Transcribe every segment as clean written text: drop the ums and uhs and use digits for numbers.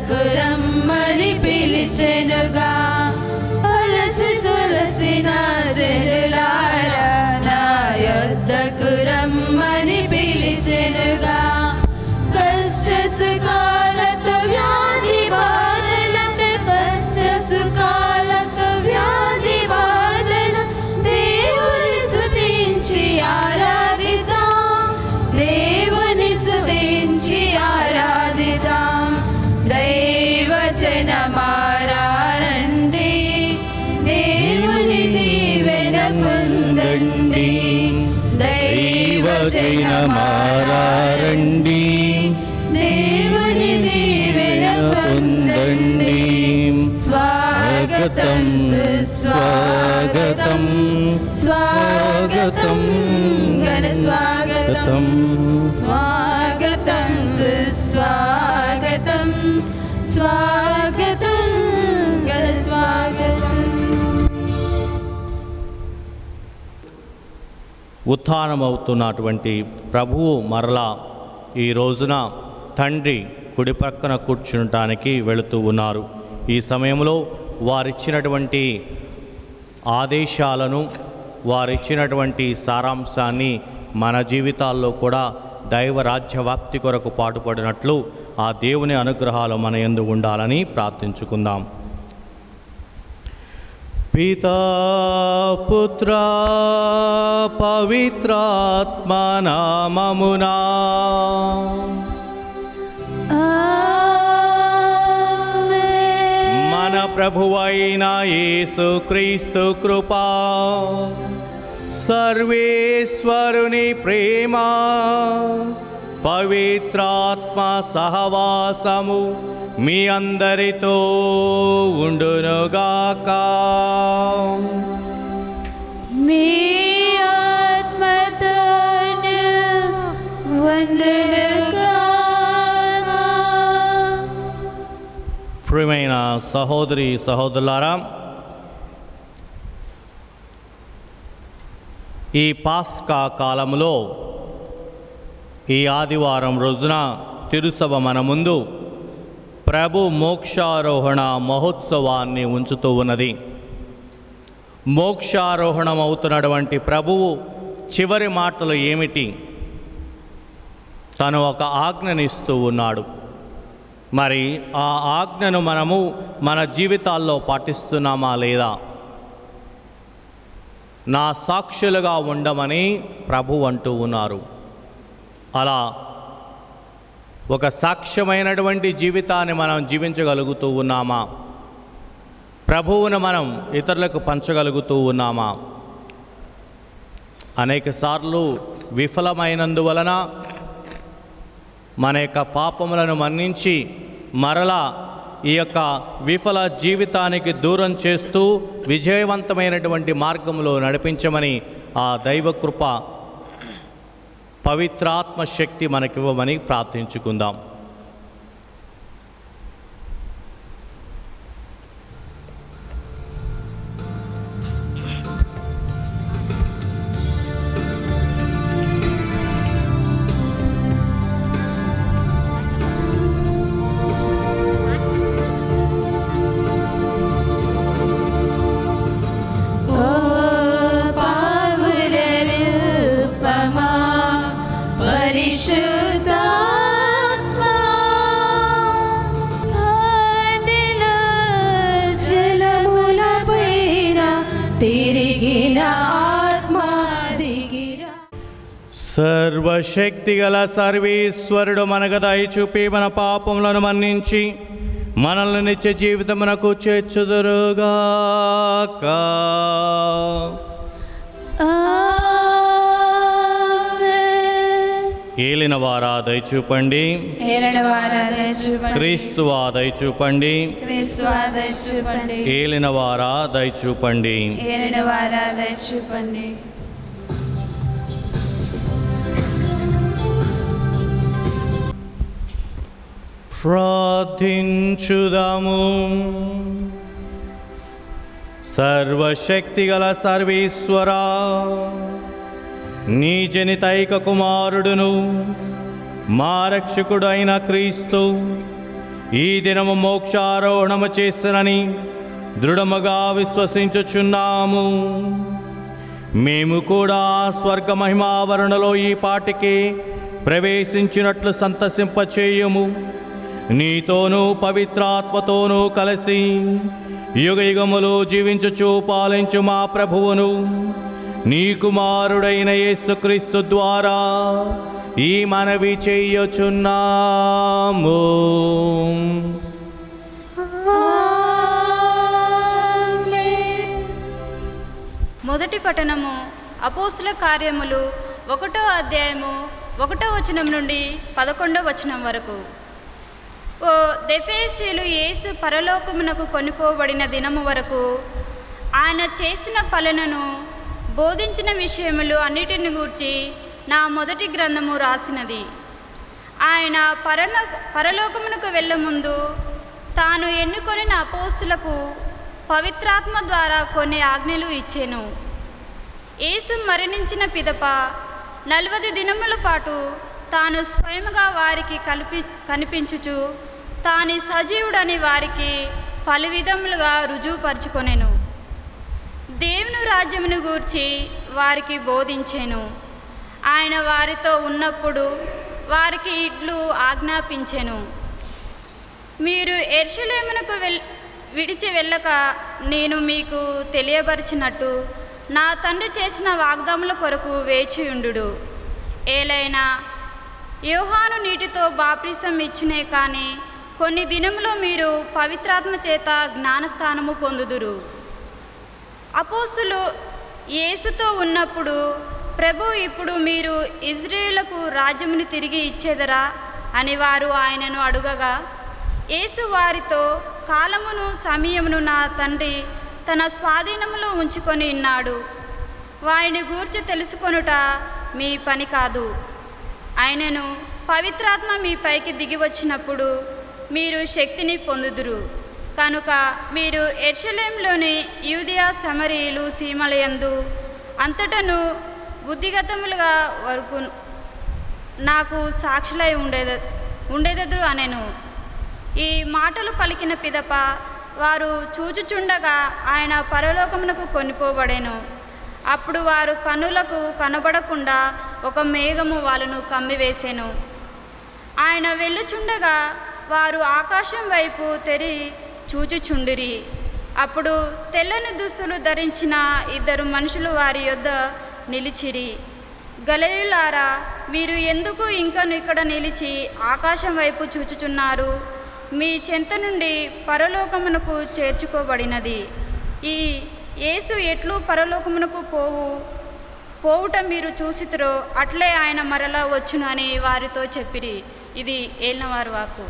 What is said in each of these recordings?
యొద్దకు రమ్మని పిలిచెనుగా. అలసి సొలసిన జనులారా నా యొద్దకు రమ్మని పిలిచెనుగా. కష్ట సుఖాలతో వ్యాధి బాధలతో కష్ట సుఖాలతో వ్యాధి బాధల దేవుని స్తుతించి ఆరాధిద్దాం. దేవుని స్తుతించి ఆరాధిద్దాం. దైవజనమారా రండి, దేవుని దీవెన పొందండి. దైవజనమారా రండి, దేవుని దీవెన పొందండి. స్వాగతం సుస్వాగతం, స్వాగతం ఘన స్వాగతం, స్వాగతం సుస్వాగతం, స్వాగతం ఘన స్వాగతం. ఉత్థానమవుతున్నటువంటి ప్రభువు మరలా ఈ రోజున తండ్రి కుడి ప్రక్కన కూర్చునటానికి వెళుతూ ఉన్నారు. ఈ సమయంలో వారిచ్చినటువంటి ఆదేశాలను, వారిచ్చినటువంటి సారాంశాన్ని మన జీవితాల్లో కూడా దైవ రాజ్యవ్యాప్తి కొరకు పాటుపడినట్లు ఆ దేవుని అనుగ్రహాలు మన యందు ఉండాలని ప్రార్థించుకుందాం. పితా పుత్ర పవిత్రాత్మ నామమునా మన ప్రభువైన యేసుక్రీస్తు కృపా, సర్వేశ్వరుని ప్రేమ, పవిత్రాత్మ సహవాసము మీ అందరితో ఉండునుగాక. మీ ఆత్మతోను ఉండునుగాక. ప్రియమైన సహోదరి సహోదరులారా, ఈ పాస్కా కాలంలో ఈ ఆదివారం రోజున తిరుసభ మన ముందు ప్రభు మోక్షారోహణ మహోత్సవాన్ని ఉంచుతూ ఉన్నది. మోక్షారోహణం అవుతున్నటువంటి ప్రభువు చివరి మాటలు ఏమిటి? తను ఒక ఆజ్ఞనిస్తూ ఉన్నాడు. మరి ఆ ఆజ్ఞను మనము మన జీవితాల్లో పాటిస్తున్నామా లేదా? నా సాక్షులుగా ఉండమని ప్రభు అంటూ ఉన్నారు. అలా ఒక సాక్ష్యమైనటువంటి జీవితాన్ని మనం జీవించగలుగుతూ ఉన్నామా? ప్రభువును మనం ఇతరులకు పంచగలుగుతూ ఉన్నామా? అనేక సార్లు విఫలమైనందువలన మన యొక్క పాపములను మన్నించి మరలా ఈ యొక్క విఫల జీవితానికి దూరం చేస్తూ విజయవంతమైనటువంటి మార్గంలో నడిపించమని ఆ దైవకృప పవిత్రాత్మ శక్తి మనకివ్వమని ప్రార్థించుకుందాం. సర్వశక్తిగల సర్వేశ్వరుడు మనకు దయ చూపి మన పాపములను మన్నించి మనల్ని నిత్య జీవితమునకు చేర్చుదురుగాక. ఏలినవారా దయచూపండి, క్రీస్తువా దయచూపండి, ఏలినవారా దయచూపండి. ప్రార్థించుదాము. సర్వశక్తిగల సర్వేశ్వరా, నీ జనితైక కుమారుడును మా రక్షకుడు అయిన క్రీస్తు ఈ దినము మోక్షారోహణము చేస్తునని దృఢముగా విశ్వసించుచున్నాము. మేము కూడా స్వర్గ మహిమావరణలో ఈ పాటికి ప్రవేశించినట్లు సంతసింపచేయుము. నీతోనూ పవిత్రాత్మతోనూ కలిసి యుగయుగములు జీవించుచు పాలించు మా ప్రభువును నీ కుమారుడైన యేసుక్రీస్తు ద్వారా ఈ మనవి చేయుచున్నాము. మొదటి పఠనము అపోస్తుల కార్యములు 1వ అధ్యాయము 1వ వచనం నుండి 11వ వచనం వరకు. ఓ దెఫేసీయులు యేసు పరలోకమునకు కొనిపోబడిన దినము వరకు ఆయన చేసిన పనులను బోధించిన విషయములు అన్నిటిని గూర్చి నా మొదటి గ్రంథము రాసినది. ఆయన పరలోకమునకు వెళ్ళముందు తాను ఎన్నుకొనిన అపోస్తులకు పవిత్రాత్మ ద్వారా కొన్ని ఆజ్ఞలు ఇచ్చెను. యేసు మరణించిన పిదప 40 దినముల పాటు తాను స్వయముగా వారికి కనిపించుచు తాను సజీవుడని వారికి పలు విధములుగా రుజువుపరుచుకొనెను. దేవుని రాజ్యమును గూర్చి వారికి బోధించెను. ఆయన వారితో ఉన్నప్పుడు వారికి ఇట్లు ఆజ్ఞాపించెను. మీరు యెరూషలేమునకు విడిచి వెళ్ళక నేను మీకు తెలియపరిచినట్టు నా తండ్రి చేసిన వాగ్దానముల కొరకు వేచియుండు. ఏలైనా యోహాను నీటితో బాప్తిసం ఇచ్చునే కానీ కొన్ని దినములో మీరు పవిత్రాత్మ చేత జ్ఞానస్థానము పొందుదురు. అపోస్తులు యేసుతో ఉన్నప్పుడు ప్రభు ఇప్పుడు మీరు ఇజ్రాయేలుకు రాజ్యమును తిరిగి ఇచ్చేదరా అని వారు ఆయనను అడుగగా యేసు వారితో కాలమును సమయమును నా తండ్రి తన స్వాధీనములో ఉంచుకొని ఉన్నాడు. వారిని గూర్చి తెలుసుకొనుట మీ పని కాదు. ఆయనను పవిత్రాత్మ మీ పైకి దిగి వచ్చినప్పుడు మీరు శక్తిని పొందుదురు. కనుక మీరు యెరూషలేములోని యూదయ సమరయలు సీమలయందు అంతటను బుద్ధిగతములుగా వరకు నాకు సాక్షులై ఉండేదరు అనెను. ఈ మాటలు పలికిన పిదప వారు చూచుచుండగా ఆయన పరలోకమునకు కొనిపోబడెను. అప్పుడు వారు కన్నులకు కనబడకుండా ఒక మేఘము వాళ్ళను కమ్మివేసెను. ఆయన వెళ్ళుచుండగా వారు ఆకాశం వైపు తెరి చూచుచుండిరి. అప్పుడు తెల్లని దుస్తులు ధరించిన 2 మనుషులు వారి యొద్ద నిలిచిరి. గలిలయులారా, మీరు ఎందుకు ఇంకను ఇక్కడ నిలిచి ఆకాశం వైపు చూచుచున్నారు? మీ చెంత నుండి పరలోకమునకు చేర్చుకోబడినది. ఈ యేసు ఎట్లు పరలోకమునకు పోవుట మీరు చూసితురో అట్లే ఆయన మరలా వచ్చును అని వారితో చెప్పిరి. ఇది ఏలినవారి వాక్కు.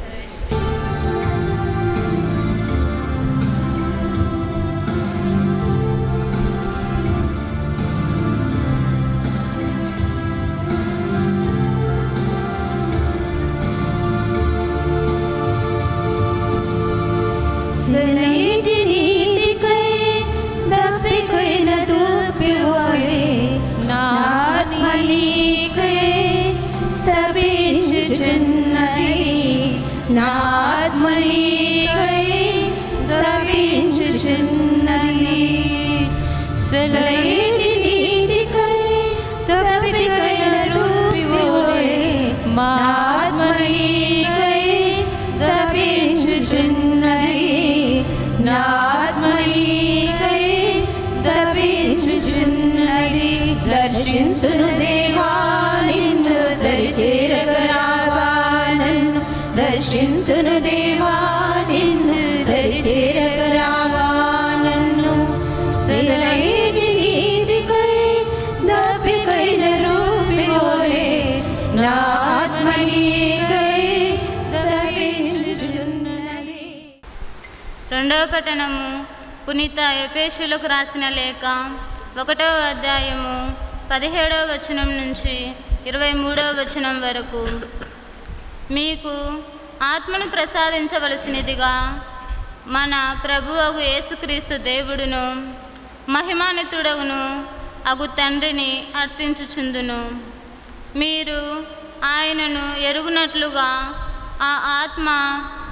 దర్శించును దేవా నిన్ను దరిచేరగరావా నన్ను దర్శించును దేవా నిన్ను దరిచేరగరావా నన్ను శిలైకి నీతికై దప్పికైన రూపివోరే నా ఆత్మ నీకై దప్పించుచున్నది. రెండవ పఠనము పునీత ఎఫెసీయులకు రాసిన లేఖ 1వ అధ్యాయము 17వ వచనం నుంచి 23వ వచనం వరకు. మీకు ఆత్మను ప్రసాదించవలసినదిగా మన ప్రభువగు యేసుక్రీస్తు దేవుడును మహిమాన్వితుడగును అగు తండ్రిని అర్థించుచుందును. మీరు ఆయనను ఎరుగునట్లుగా ఆ ఆత్మ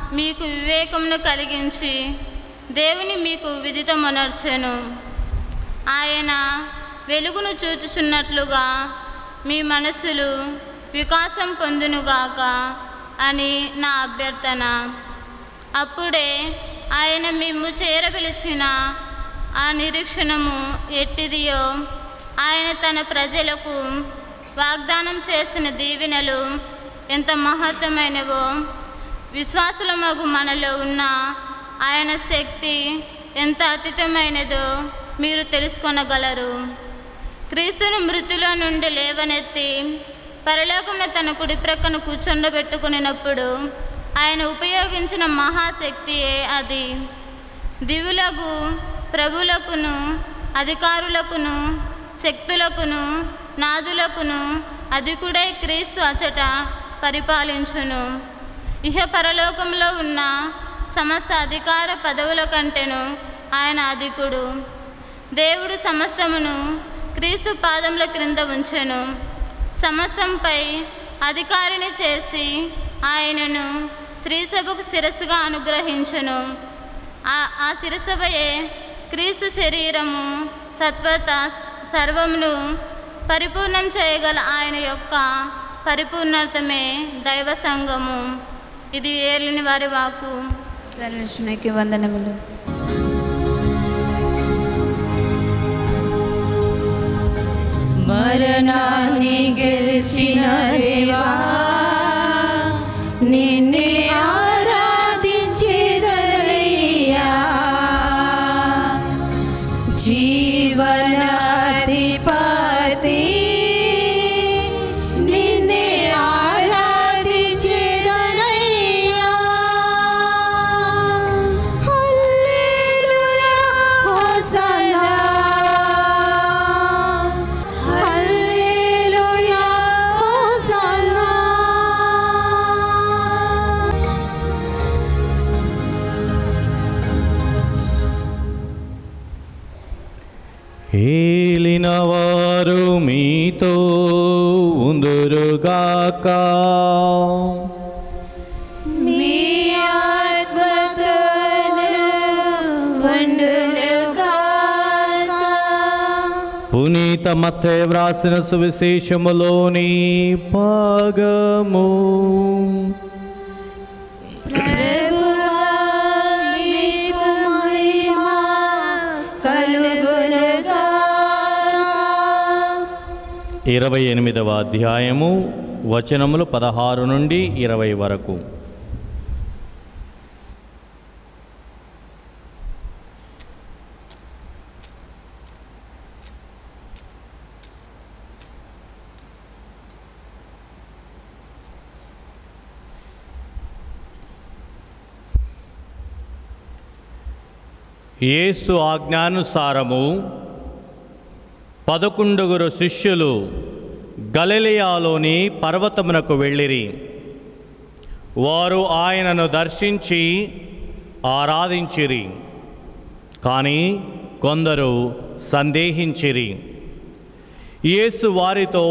మీకు వివేకమును కలిగించి దేవుని మీకు విదితమనర్చెను. ఆయన వెలుగును చూచుచున్నట్లుగా మీ మనసులు వికాసం పొందునుగాక అని నా అభ్యర్థన. అప్పుడే ఆయన మేము చేరపిలిచిన ఆ నిరీక్షణము ఎట్టిదియో, ఆయన తన ప్రజలకు వాగ్దానం చేసిన దీవెనలు ఎంత మహత్తమైనవో, విశ్వాసులమగు మనలో ఉన్న ఆయన శక్తి ఎంత అతీతమైనదో మీరు తెలుసుకొనగలరు. క్రీస్తును మృతుల నుండి లేవనెత్తి పరలోకంలో తన కుడి ప్రక్కన కూర్చొండబెట్టుకున్నప్పుడు ఆయన ఉపయోగించిన మహాశక్తియే అది. దివులకు ప్రభులకును అధికారులకును శక్తులకును నాదులకును అధికుడై క్రీస్తు అచట పరిపాలించును. ఇహ పరలోకంలో ఉన్న సమస్త అధికార పదవుల కంటేను ఆయన అధికుడు. దేవుడు సమస్తమును క్రీస్తు పాదముల క్రింద ఉంచెను. సమస్తంపై అధికారిని చేసి ఆయనను శ్రీసభకు శిరస్సుగా అనుగ్రహించును. ఆ శిరసభయే క్రీస్తు శరీరము. సత్వత సర్వమును పరిపూర్ణం చేయగల ఆయన యొక్క పరిపూర్ణతమే దైవ సంఘము. ఇది ఏలిని వారి వాక్కు. సర్వేశ్వరునికి వందనములు. మరణాన్ని గెలిచిన దేవా, నిన్నే ఆరాధించెదనయ్యా. జీవన అధిపతి నిన్నే ఆరాధించెదనయ్యా. హల్లెలూయా హోసన్నా, హల్లెలూయా హోసన్నా. ఏలినవారు మీతో ఉందురుగాక. మీ ఆత్మతోను వండుగాక. పునీత మత్తయి వ్రాసిన సువిశేషములోని భాగము. ప్రభువా, మీకు మహిమ కలుగునుగాక. 28వ అధ్యాయము వచనములు 16 నుండి 20 వరకు. యేసు ఆజ్ఞానుసారము 11 శిష్యులు గలిలయలోని పర్వతమునకు వెళ్ళిరి. వారు ఆయనను దర్శించి ఆరాధించిరి. కానీ కొందరు సందేహించిరి. యేసు వారితో,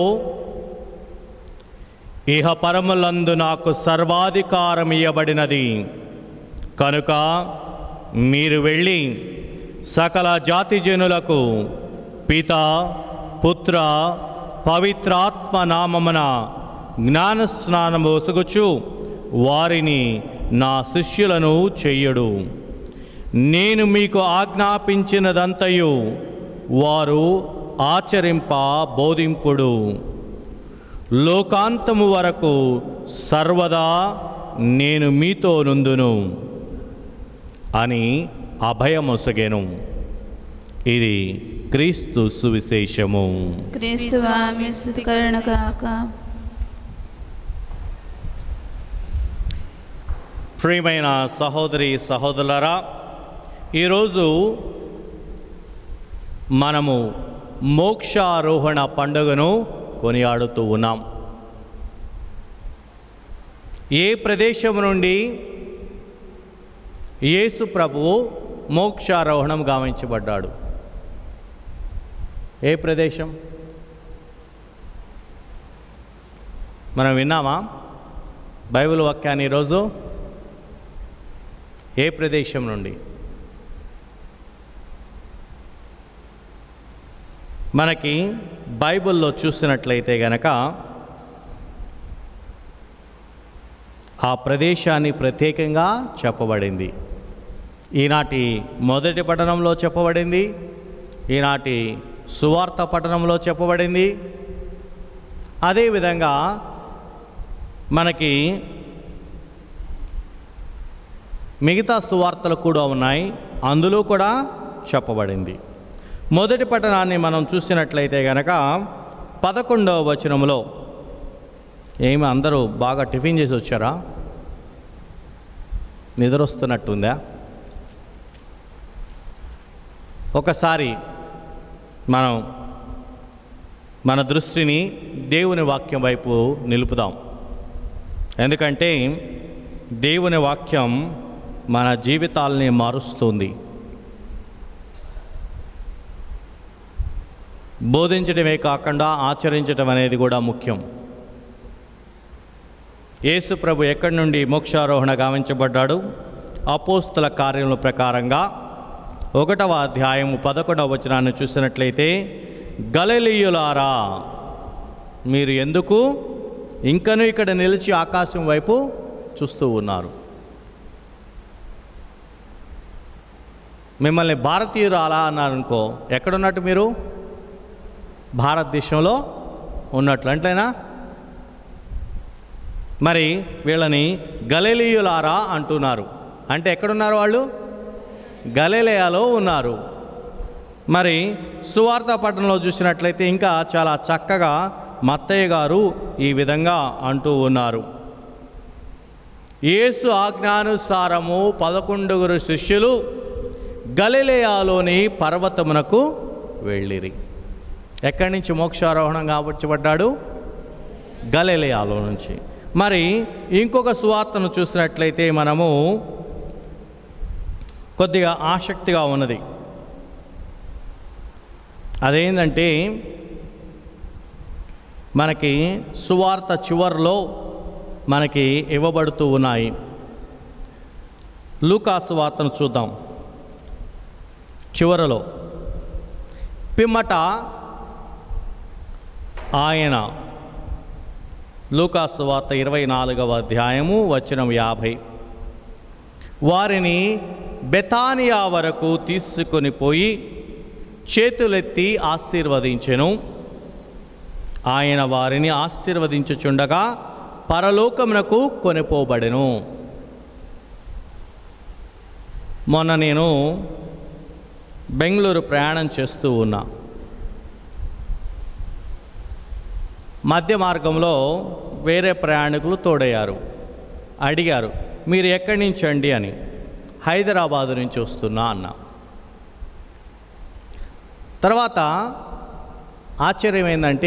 ఇహ పరములందు నాకు సర్వాధికారం ఇయ్యబడినది కనుక మీరు వెళ్ళి సకల జాతి జనులకు పితా పుత్ర పవిత్రాత్మ నామమున జ్ఞానస్నానము ఒసగుచు వారిని నా శిష్యులను చెయ్యడు. నేను మీకు ఆజ్ఞాపించినదంతయు వారు ఆచరింప బోధింపుడు. లోకాంతము వరకు సర్వదా నేను మీతో నుందును అని అభయమొసగెను. ఇది క్రీస్తు సువిశేషము. క్రీస్తువా, మీ స్తుతి కలుగునుగాక. ప్రియమైన సహోదరి సహోదరులారా, ఈరోజు మనము మోక్షారోహణ పండుగను కొనియాడుతూ ఉన్నాం. ఏ ప్రదేశం నుండి యేసు ప్రభువు మోక్షారోహణం గావించబడ్డాడు? ఏ ప్రదేశం? మనం విన్నామా బైబిల్ వాక్యాన్ని ఈరోజు? ఏ ప్రదేశం నుండి? మనకి బైబిల్లో చూసినట్లయితే గనక ఆ ప్రదేశాన్ని ప్రత్యేకంగా చెప్పబడింది. ఈనాటి మొదటి పట్టణంలో చెప్పబడింది, ఈనాటి సువార్త పట్టణంలో చెప్పబడింది. అదేవిధంగా మనకి మిగతా సువార్తలు కూడా ఉన్నాయి, అందులో కూడా చెప్పబడింది. మొదటి పట్టణాన్ని మనం చూసినట్లయితే గనక 11వ వచనంలో, ఏమి అందరూ బాగా టిఫిన్ చేసి వచ్చారా? నిద్ర వస్తున్నట్టుందా? ఒకసారి మనం మన దృష్టిని దేవుని వాక్యం వైపు నిలుపుదాం. ఎందుకంటే దేవుని వాక్యం మన జీవితాల్ని మారుస్తుంది. బోధించడమే కాకుండా ఆచరించడం అనేది కూడా ముఖ్యం. యేసు ప్రభు ఎక్కడి నుండి మోక్షారోహణ గావించబడ్డాడు? అపోస్తుల కార్యముల ప్రకారంగా 1వ అధ్యాయము 11వ వచనాన్ని చూసినట్లయితే, గలిలయులారా, మీరు ఎందుకు ఇంకనూ ఇక్కడ నిలిచి ఆకాశం వైపు చూస్తూ ఉన్నారు? మిమ్మల్ని భారతీయురాలా అన్నారనుకో, ఎక్కడున్నట్టు మీరు? భారతదేశంలో ఉన్నట్లు అంటేనా? మరి వీళ్ళని గలిలయులారా అంటున్నారు. అంటే ఎక్కడున్నారు వాళ్ళు? గలిలయలో ఉన్నారు. మరి సువార్త పట్టణంలో చూసినట్లయితే ఇంకా చాలా చక్కగా మత్తయ్య గారు ఈ విధంగా అంటూ ఉన్నారు. యేసు ఆజ్ఞానుసారము 11 శిష్యులు గలిలయలోని పర్వతమునకు వెళ్ళిరి. ఎక్కడి నుంచి మోక్షారోహణం కాబట్టబడ్డాడు? గలిలయలో నుంచి. మరి ఇంకొక సువార్తను చూసినట్లయితే మనము కొద్దిగా ఆసక్తిగా ఉన్నది. అదేంటంటే మనకి సువార్త చివర్లో మనకి ఇవ్వబడుతూ ఉన్నాయి. లూకా సువార్తను చూద్దాం. చివరలో పిమ్మట ఆయన, లూకా సువార్త 24వ అధ్యాయము వచనం 50, వారిని బెతానియా వరకు తీసుకొని పోయి చేతులెత్తి ఆశీర్వదించెను. ఆయన వారిని ఆశీర్వదించుచుండగా పరలోకమునకు కొనిపోబడెను. మొన్న నేను బెంగళూరు ప్రయాణం చేస్తూ ఉన్నా. మధ్య మార్గంలో వేరే ప్రయాణికులు తోడయ్యారు. అడిగారు, మీరు ఎక్కడి నుంచి అండి అని. హైదరాబాదు నుంచి వస్తున్నా అన్నా. తర్వాత ఆశ్చర్యం ఏంటంటే,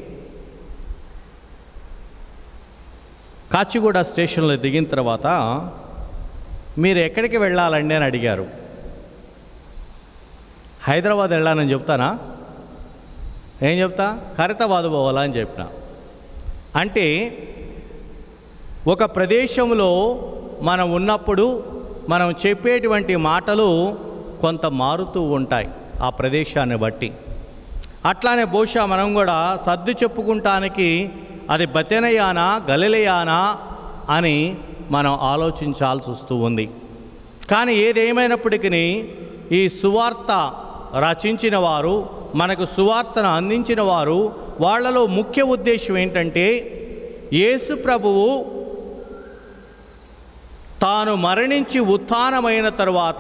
కాచిగూడ స్టేషన్లో దిగిన తర్వాత మీరు ఎక్కడికి వెళ్ళాలండి అని అడిగారు. హైదరాబాద్ వెళ్ళానని చెప్తానా? ఏం చెప్తా? ఖైరతాబాద్ పోవాలా అని చెప్పిన. అంటే ఒక ప్రదేశంలో మనం ఉన్నప్పుడు మనం చెప్పేటువంటి మాటలు కొంత మారుతూ ఉంటాయి ఆ ప్రదేశాన్ని బట్టి. అట్లానే బహుశా మనం కూడా సర్ది చెప్పుకుంటానికి అది బెతనియానా గలిలయానా అని మనం ఆలోచించాల్సి వస్తూ ఉంది. కానీ ఏదేమైనప్పటికీ ఈ సువార్త రచించిన వారు, మనకు సువార్తను అందించిన వారు, వాళ్ళలో ముఖ్య ఉద్దేశం ఏంటంటే యేసు ప్రభువు తాను మరణించి ఉత్థానమైన తరువాత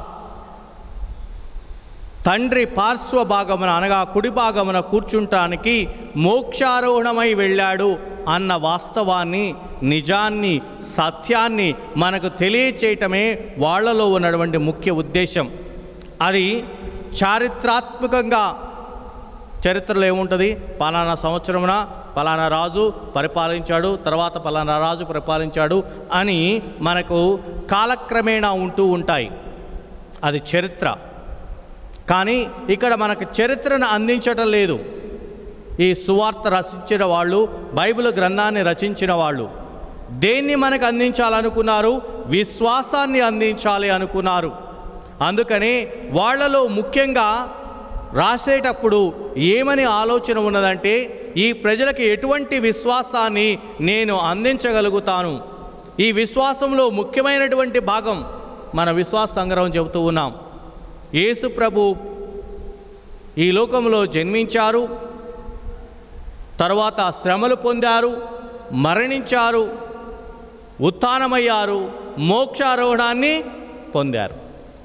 తండ్రి పార్శ్వ భాగమున అనగా కుడి భాగమున కూర్చుంటానికి మోక్షారోహణమై వెళ్ళాడు అన్న వాస్తవాన్ని, నిజాన్ని, సత్యాన్ని మనకు తెలియచేయటమే వాళ్ళలో ఉన్నటువంటి ముఖ్య ఉద్దేశం. అది చారిత్రాత్మకంగా చరిత్రలో ఏముంటుంది? పలానా సంవత్సరమున పలానా రాజు పరిపాలించాడు, తర్వాత పలానా రాజు పరిపాలించాడు అని మనకు కాలక్రమేణా ఉంటూ ఉంటాయి. అది చరిత్ర. కానీ ఇక్కడ మనకు చరిత్రను అందించటం లేదు. ఈ సువార్త రచించిన వాళ్ళు, బైబిల్ గ్రంథాన్ని రచించిన వాళ్ళు దేన్ని మనకు అందించాలనుకున్నారు? విశ్వాసాన్ని అందించాలి అనుకున్నారు. అందుకని వాళ్ళలో ముఖ్యంగా రాసేటప్పుడు ఏమని ఆలోచన ఉన్నదంటే, ఈ ప్రజలకు ఎటువంటి విశ్వాసాన్ని నేను అందించగలుగుతాను. ఈ విశ్వాసంలో ముఖ్యమైనటువంటి భాగం మన విశ్వాస సంగ్రహం చెబుతూ ఉన్నాం. యేసు ప్రభు ఈ లోకంలో జన్మించారు, తరువాత శ్రమలు పొందారు, మరణించారు, ఉత్థానమయ్యారు, మోక్షారోహణాన్ని పొందారు.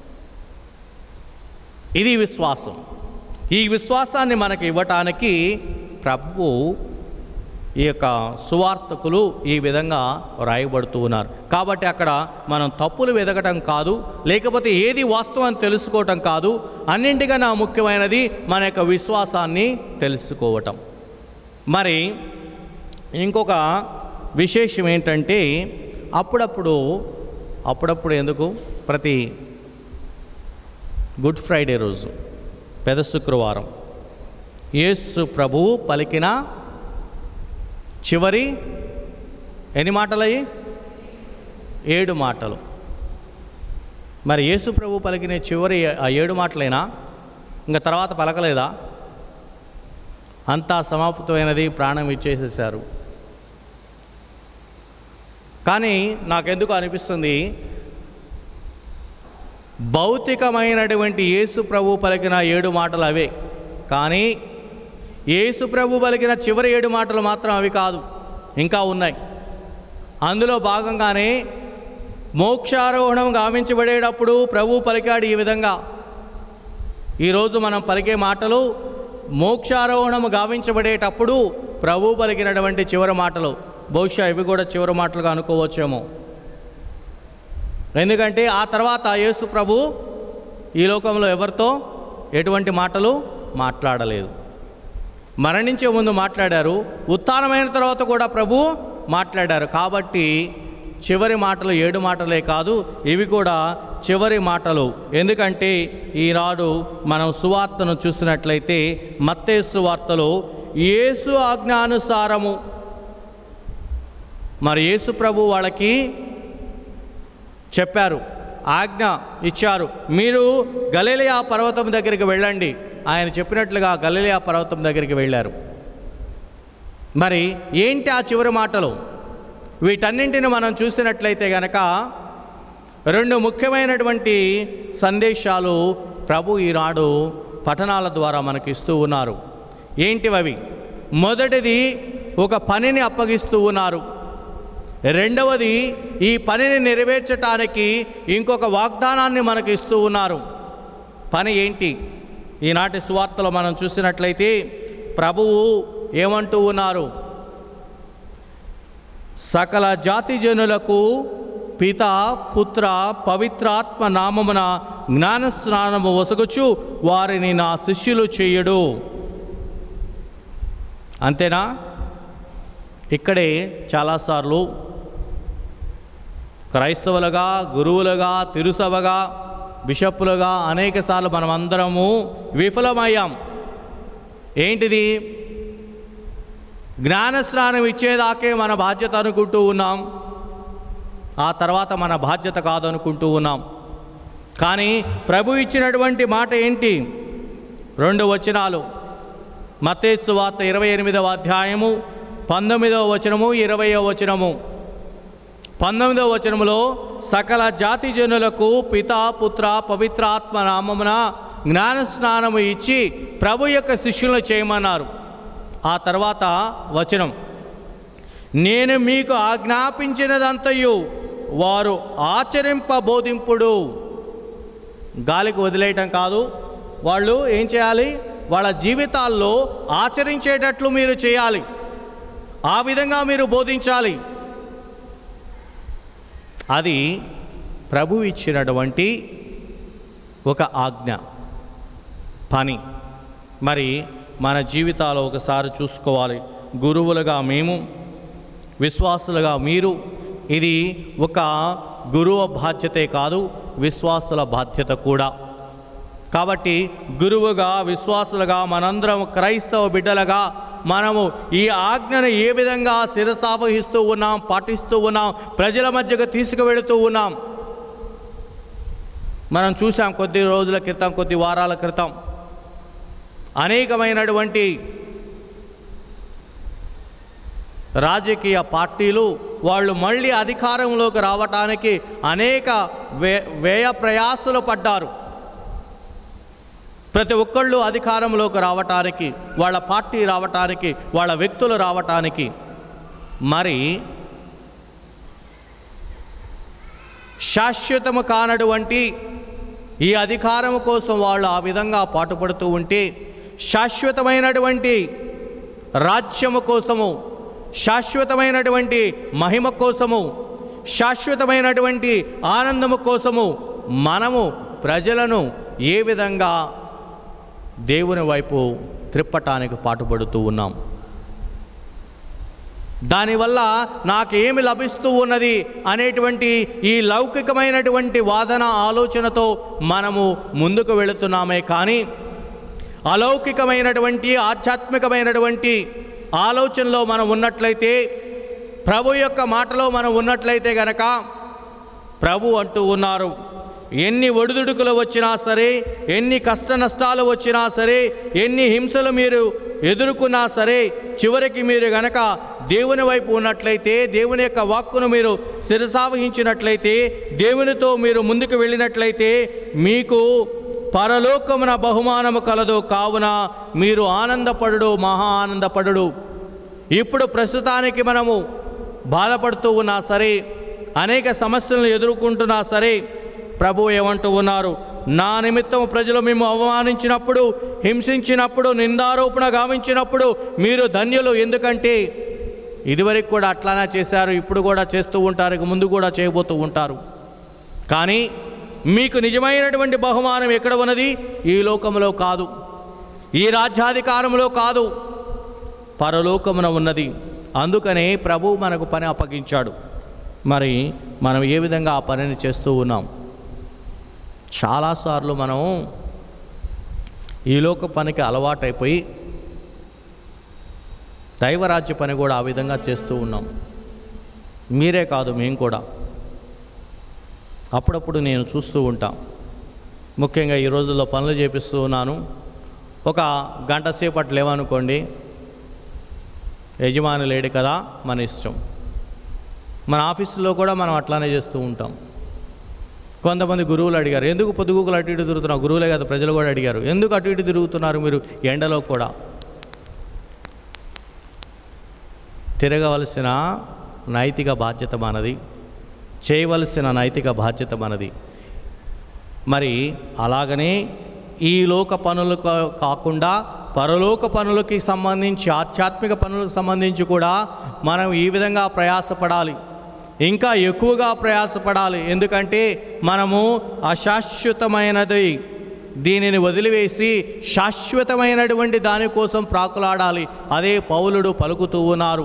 ఇది విశ్వాసం. ఈ విశ్వాసాన్ని మనకు ఇవ్వటానికి ప్రభువు ఈ యొక్క సువార్తకులు ఈ విధంగా రాయబడుతూ ఉన్నారు. కాబట్టి అక్కడ మనం తప్పులు వెదకటం కాదు, లేకపోతే ఏది వాస్తవం అని తెలుసుకోవటం కాదు, అన్నింటికన్నా ముఖ్యమైనది మన యొక్క విశ్వాసాన్ని తెలుసుకోవటం. మరి ఇంకొక విశేషం ఏంటంటే, అప్పుడప్పుడు ఎందుకు ప్రతి గుడ్ ఫ్రైడే రోజు పెద్ద శుక్రవారం యేసు ప్రభువు పలికిన చివరి ఎన్ని మాటలయ్యి? 7 మాటలు. మరి యేసు ప్రభు పలికిన చివరి ఆ 7 మాటలేనా? ఇంకా తర్వాత పలకలేదా? అంతా సమాప్తమైనది, ప్రాణం ఇచ్చేసేసారు. కానీ నాకెందుకు అనిపిస్తుంది, భౌతికమైనటువంటి యేసు ప్రభు పలికిన 7 మాటలు అవే, కానీ యేసు ప్రభు పలికిన చివరి 7 మాటలు మాత్రం అవి కాదు, ఇంకా ఉన్నాయి. అందులో భాగంగానే మోక్షారోహణం గావించబడేటప్పుడు ప్రభు పలికాడు ఈ విధంగా. ఈరోజు మనం పలికే మాటలు మోక్షారోహణం గావించబడేటప్పుడు ప్రభు పలికినటువంటి చివరి మాటలు. బహుశా ఇవి కూడా చివరి మాటలుగా అనుకోవచ్చేమో. ఎందుకంటే ఆ తర్వాత యేసు ప్రభు ఈ లోకంలో ఎవరితో ఎటువంటి మాటలు మాట్లాడలేదు. మరణించే ముందు మాట్లాడారు, ఉత్థానమైన తర్వాత కూడా ప్రభు మాట్లాడారు. కాబట్టి చివరి మాటలు 7 మాటలే కాదు, ఇవి కూడా చివరి మాటలు. ఎందుకంటే ఈనాడు మనం సువార్తను చూసినట్లయితే మత్తయి సువార్తలో యేసు ఆజ్ఞానుసారము, మరి యేసు ప్రభు వాళ్ళకి చెప్పారు, ఆజ్ఞ ఇచ్చారు, మీరు గలిలయ పర్వతం దగ్గరికి వెళ్ళండి. ఆయన చెప్పినట్లుగా గలిలయ పర్వతం దగ్గరికి వెళ్ళారు. మరి ఏంటి ఆ చివరి మాటలు? వీటన్నింటిని మనం చూసినట్లయితే గనక 2 ముఖ్యమైనటువంటి సందేశాలు ప్రభు ఈనాడు పఠనాల ద్వారా మనకి ఇస్తూ ఉన్నారు. ఏంటివవి? మొదటిది, ఒక పనిని అప్పగిస్తూ ఉన్నారు. రెండవది, ఈ పనిని నెరవేర్చటానికి ఇంకొక వాగ్దానాన్ని మనకు ఇస్తూ ఉన్నారు. పని ఏంటి? ఈనాటి సువార్తలో మనం చూసినట్లయితే ప్రభువు ఏమంటూ ఉన్నారు? సకల జాతి జనులకు పిత పుత్ర పవిత్రాత్మ నామమున జ్ఞానస్నానము వసగుచు వారిని నా శిష్యులు చేయుడు. అంతేనా? ఇక్కడే చాలాసార్లు క్రైస్తవులుగా, గురువులుగా, తిరుసభగా, బిషప్పులుగా అనేక సార్లు మనం అందరము విఫలమయ్యాం. ఏంటిది? జ్ఞానస్నానం ఇచ్చేదాకే మన బాధ్యత అనుకుంటూ ఉన్నాం, ఆ తర్వాత మన బాధ్యత కాదనుకుంటూ ఉన్నాం. కానీ ప్రభు ఇచ్చినటువంటి మాట ఏంటి? 2 వచనాలు. మత్తయి సువార్త 28వ అధ్యాయము 19వ వచనము 20వ వచనము. 19వ వచనములో సకల జాతి జనులకు పితా పుత్ర పవిత్రాత్మ నామమున జ్ఞానస్నానము ఇచ్చి ప్రభు యొక్క శిష్యులను చేయమన్నారు. ఆ తర్వాత వచనం, నేను మీకు ఆజ్ఞాపించినదంతయు వారు ఆచరింపబోధింపుడు. గాలికి వదిలేయటం కాదు, వాళ్ళు ఏం చేయాలి? వాళ్ళ జీవితాల్లో ఆచరించేటట్లు మీరు చేయాలి, ఆ విధంగా మీరు బోధించాలి. అది ప్రభు ఇచ్చినటువంటి ఒక ఆజ్ఞ, పని. మరి మన జీవితాల్లో ఒకసారి చూసుకోవాలి. గురువులుగా మేము, విశ్వాసులుగా మీరు, ఇది ఒక గురువు బాధ్యతే కాదు, విశ్వాసుల బాధ్యత కూడా. కాబట్టి గురువుగా, విశ్వాసులుగా, మనందరం క్రైస్తవ బిడ్డలుగా మనము ఈ ఆజ్ఞను ఏ విధంగా శిరసావహిస్తూ ఉన్నాం, పాటిస్తూ ఉన్నాం, ప్రజల మధ్యకు తీసుకువెళుతూ ఉన్నాం. మనం చూసాం కొద్ది రోజుల క్రితం, కొద్ది వారాల క్రితం అనేకమైనటువంటి రాజకీయ పార్టీలు వాళ్ళు మళ్ళీ అధికారంలోకి రావటానికి అనేక వ్యయ ప్రయాసలు పడ్డారు. ప్రతి ఒక్కళ్ళు అధికారంలోకి రావటానికి, వాళ్ళ పార్టీ రావటానికి, వాళ్ళ వ్యక్తులు రావటానికి. మరి శాశ్వతము కానటువంటి ఈ అధికారం కోసం వాళ్ళు ఆ విధంగా పాటుపడుతూ ఉంటే, శాశ్వతమైనటువంటి రాజ్యము కోసము, శాశ్వతమైనటువంటి మహిమ కోసము, శాశ్వతమైనటువంటి ఆనందము కోసము మనము ప్రజలను ఏ విధంగా దేవుని వైపు త్రిప్పటానికి పాటుపడుతూ ఉన్నాం. దానివల్ల నాకేమి లభిస్తూ ఉన్నది అనేటువంటి ఈ లౌకికమైనటువంటి వాదన ఆలోచనతో మనము ముందుకు వెళుతున్నామే కానీ, అలౌకికమైనటువంటి ఆధ్యాత్మికమైనటువంటి ఆలోచనలో మనం ఉన్నట్లయితే, ప్రభు యొక్క మాటలో మనం ఉన్నట్లయితే గనక, ప్రభు అంటూ ఉన్నారు, ఎన్ని ఒడిదుడుకులు వచ్చినా సరే, ఎన్ని కష్ట నష్టాలు వచ్చినా సరే, ఎన్ని హింసలు మీరు ఎదుర్కొన్నా సరే, చివరికి మీరు గనక దేవుని వైపు ఉన్నట్లయితే, దేవుని యొక్క వాక్కును మీరు శిరసావహించినట్లయితే, దేవునితో మీరు ముందుకు వెళ్ళినట్లయితే మీకు పరలోకమున బహుమానము కలదు. కావున మీరు ఆనందపడుడు, మహా ఆనందపడుడు. ఇప్పుడు ప్రస్తుతానికి మనము బాధపడుతూ ఉన్నా సరే, అనేక సమస్యలను ఎదుర్కొంటున్నా సరే, ప్రభు ఏమంటూ ఉన్నారు, నా నిమిత్తం ప్రజలు మేము అవమానించినప్పుడు, హింసించినప్పుడు, నిందారోపణ గావించినప్పుడు మీరు ధన్యులు. ఎందుకంటే ఇదివరకు కూడా అట్లానే చేశారు, ఇప్పుడు కూడా చేస్తూ ఉంటారు, ఇక ముందు కూడా చేయబోతూ ఉంటారు. కానీ మీకు నిజమైనటువంటి బహుమానం ఎక్కడ ఉన్నది? ఈ లోకంలో కాదు, ఈ రాజ్యాధికారంలో కాదు, పరలోకమున ఉన్నది. అందుకనే ప్రభు మనకు పని అప్పగించాడు. మరి మనం ఏ విధంగా ఆ పనిని చేస్తూ ఉన్నాం? చాలాసార్లు మనం ఈ లోక పనికి అలవాటైపోయి దైవరాజ్య పని కూడా ఆ విధంగా చేస్తూ ఉన్నాం. మీరే కాదు, మేము కూడా అప్పుడప్పుడు నేను చూస్తూ ఉంటాం. ముఖ్యంగా ఈ రోజుల్లో పనులు చేపిస్తూ ఉన్నాను. ఒక గంట సేపట్లు లేవనుకోండి, యజమాని లేడు కదా, మన ఇష్టం. మన ఆఫీసులో కూడా మనం అట్లానే చేస్తూ ఉంటాం. కొంతమంది గురువులు అడిగారు, ఎందుకు పొద్దుగుకులు అటు ఇటు తిరుగుతున్నారు? గురువులే కదా, ప్రజలు కూడా అడిగారు, ఎందుకు అటు ఇటు తిరుగుతున్నారు మీరు ఎండలో కూడా? తిరగవలసిన నైతిక బాధ్యత మనది, చేయవలసిన నైతిక బాధ్యత మనది. మరి అలాగనే ఈ లోక పనులు కాకుండా పరలోక పనులకి సంబంధించి, ఆధ్యాత్మిక పనులకు సంబంధించి కూడా మనం ఈ విధంగా ప్రయాసపడాలి, ఇంకా ఎక్కువగా ప్రయాసపడాలి. ఎందుకంటే మనము అశాశ్వతమైనది దీనిని వదిలివేసి శాశ్వతమైనటువంటి దానికోసం ప్రాకులాడాలి. అదే పౌలుడు పలుకుతూ ఉన్నారు.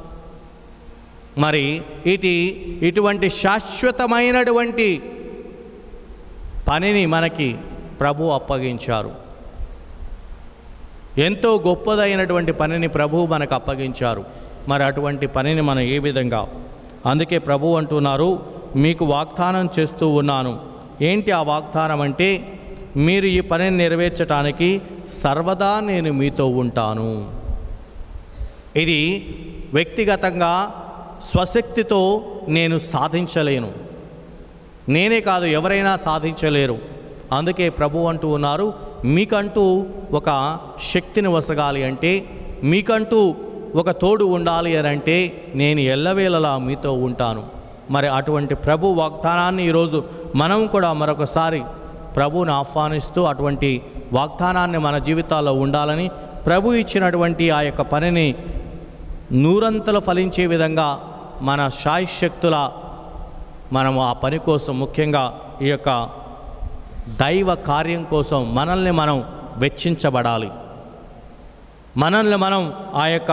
మరి ఇటువంటి శాశ్వతమైనటువంటి పనిని మనకి ప్రభు అప్పగించారు. ఎంతో గొప్పదైనటువంటి పనిని ప్రభు మనకు అప్పగించారు. మరి అటువంటి పనిని మనం ఏ విధంగా? అందుకే ప్రభు అంటున్నారు, మీకు వాగ్దానం చేస్తూ ఉన్నాను. ఏంటి ఆ వాగ్దానం అంటే, మీరు ఈ పనిని నెరవేర్చడానికి సర్వదా నేను మీతో ఉంటాను. ఇది వ్యక్తిగతంగా స్వశక్తితో నేను సాధించలేను, నేనే కాదు ఎవరైనా సాధించలేరు. అందుకే ప్రభు అంటూ ఉన్నారు, మీకంటూ ఒక శక్తిని వసగాలి అంటే, మీకంటూ ఒక తోడు ఉండాలి అని అంటే నేను ఎల్లవేళలా మీతో ఉంటాను. మరి అటువంటి ప్రభు వాగ్దానాన్ని ఈరోజు మనం కూడా మరొకసారి ప్రభువుని ఆహ్వానిస్తూ అటువంటి వాగ్దానాన్ని మన జీవితాల్లో ఉండాలని, ప్రభు ఇచ్చినటువంటి ఆ యొక్క పనిని నూరంతలు ఫలించే విధంగా మన శాయశక్తుల మనము ఆ పని కోసం, ముఖ్యంగా ఈ యొక్క దైవ కార్యం కోసం మనల్ని మనం వెచ్చించబడాలి. మనల్ని మనం ఆ యొక్క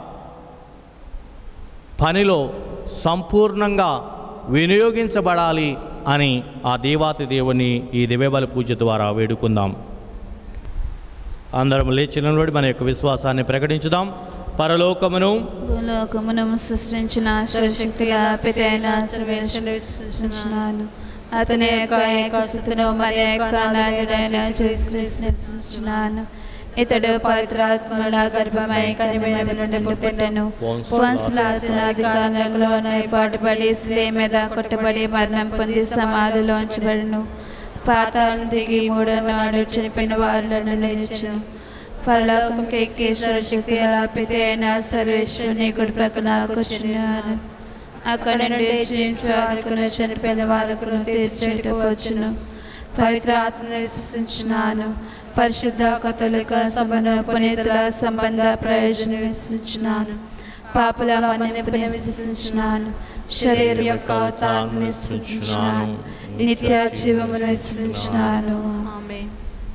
పనిలో సంపూర్ణంగా వినియోగించబడాలి అని ఆ దేవాతి దేవుని ఈ దివ్యబలి పూజ ద్వారా వేడుకుందాం. అందరం లేచి నిలబడి మన యొక్క విశ్వాసాన్ని ప్రకటించుదాం. పరలోకమును భూలోకమును సృష్టించిన సర్వశక్తిగల పిత అయిన సర్వేశ్వరుని విశ్వసించుచున్నాను. అతని యొక్క ఏకసుతును మరి యొక్క నాయుడైన యేసుక్రీస్తుని విశ్వసించుచున్నాను. ఇతడు పవిత్రాత్మల గర్భమై కనిమీద నుండి పుట్టెను. వంశలాతుల అధికారంలో పాటుపడి స్త్రీ మీద కొట్టబడి మరణం పొంది సమాధిలో ఉంచబడెను. పాతాళం దిగి మూడో నాడు చనిపోయిన వారిలో లేచెను. పరలోకంకి ఎక్కి సర్వశక్తి గల పిత అయిన సర్వేశ్వరుని కుడి పక్కన కూర్చున్నాను. అక్కడ నుండి జీవించు వారికును చనిపోయిన వారికును తీర్చేటకు వచ్చును. పవిత్ర ఆత్మను విశ్వసించున్నాను. పరిశుద్ధ కథలిక సంబంధ పునీతుల సంబంధ ప్రయోజనం విశ్వసించున్నాను. పాపుల మన్నిపుని విశ్వసించున్నాను. శరీరం యొక్క ఉత్థానాన్ని విశ్వసించున్నాను. నిత్య జీవమును విశ్వసించున్నాను. ఆమేన్.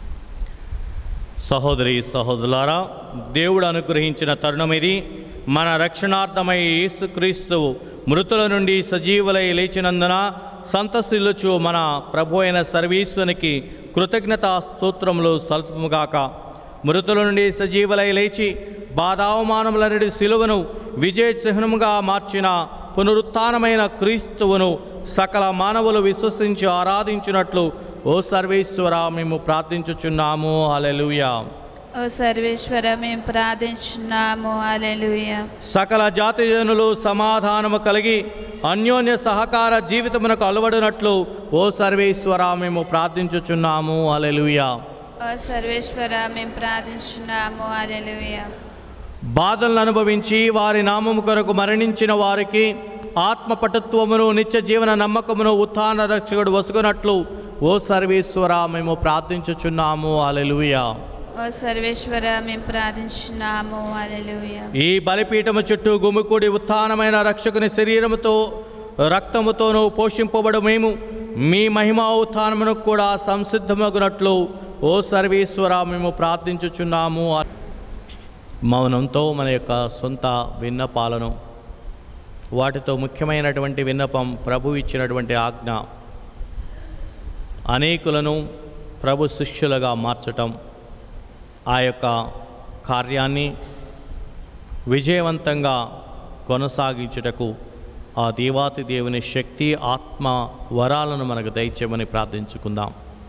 సహోదరి సహోదరులారా, దేవుడు అనుగ్రహించిన తరుణం ఇది. మన రక్షణార్థమై యేసుక్రీస్తు మృతుల నుండి సజీవులై లేచినందున సంతసిల్లుచు మన ప్రభు అయిన సర్వేశ్వరునికి కృతజ్ఞతా స్తోత్రములు సల్పుముగాక. మృతుల నుండి సజీవులై లేచి బాధావమానముల నుండి సిలువను విజయ చిహ్నముగా మార్చిన పునరుత్థానమైన క్రీస్తువును సకల మానవులు విశ్వసించి ఆరాధించినట్లు ఓ సర్వేశ్వర మేము ప్రార్థించుచున్నాము. హల్లెలూయా. ఓ సర్వేశ్వర మేము ప్రార్థించున్నాము. హల్లెలూయా. సకల జాతి జనులు సమాధానము కలిగి అన్యోన్య సహకార జీవితమునకు అలవడినట్లు ఓ సర్వేశ్వర మేము ప్రార్థించుచున్నాము. హల్లెలూయా. ఓ సర్వేశ్వర మేము ప్రార్థించున్నాము. హల్లెలూయా. బాధలను అనుభవించి వారి నామము కొరకు మరణించిన వారికి ఆత్మపటుత్వమును నిత్య జీవన నమ్మకమును ఉత్థాన రక్షకుడు వసుకున్నట్లు ఓ సర్వేశ్వర మేము ప్రార్థించుచున్నాము. హల్లెలూయా. ఓ సర్వేశ్వర మేము ప్రార్థించున్నాము. హల్లెలూయా. ఈ బలిపీఠము చుట్టూ గుమికూడి ఉత్థానమైన రక్షకుని శరీరముతో రక్తముతోనూ పోషింపబడు మేము మీ మహిమా ఉత్థానమును కూడా సంసిద్ధమగునట్లు ఓ సర్వేశ్వర మేము ప్రార్థించుచున్నాము. మౌనంతో మన యొక్క సొంత విన్నపాలను, వాటితో ముఖ్యమైనటువంటి విన్నపం ప్రభు ఇచ్చినటువంటి ఆజ్ఞ, అనేకులను ప్రభు శిష్యులుగా మార్చటం, ఆ యొక్క కార్యాన్ని విజయవంతంగా కొనసాగించుటకు ఆ దేవాతి దేవుని శక్తి ఆత్మ వరాలను మనకు దయచేయమని ప్రార్థించుకుందాం.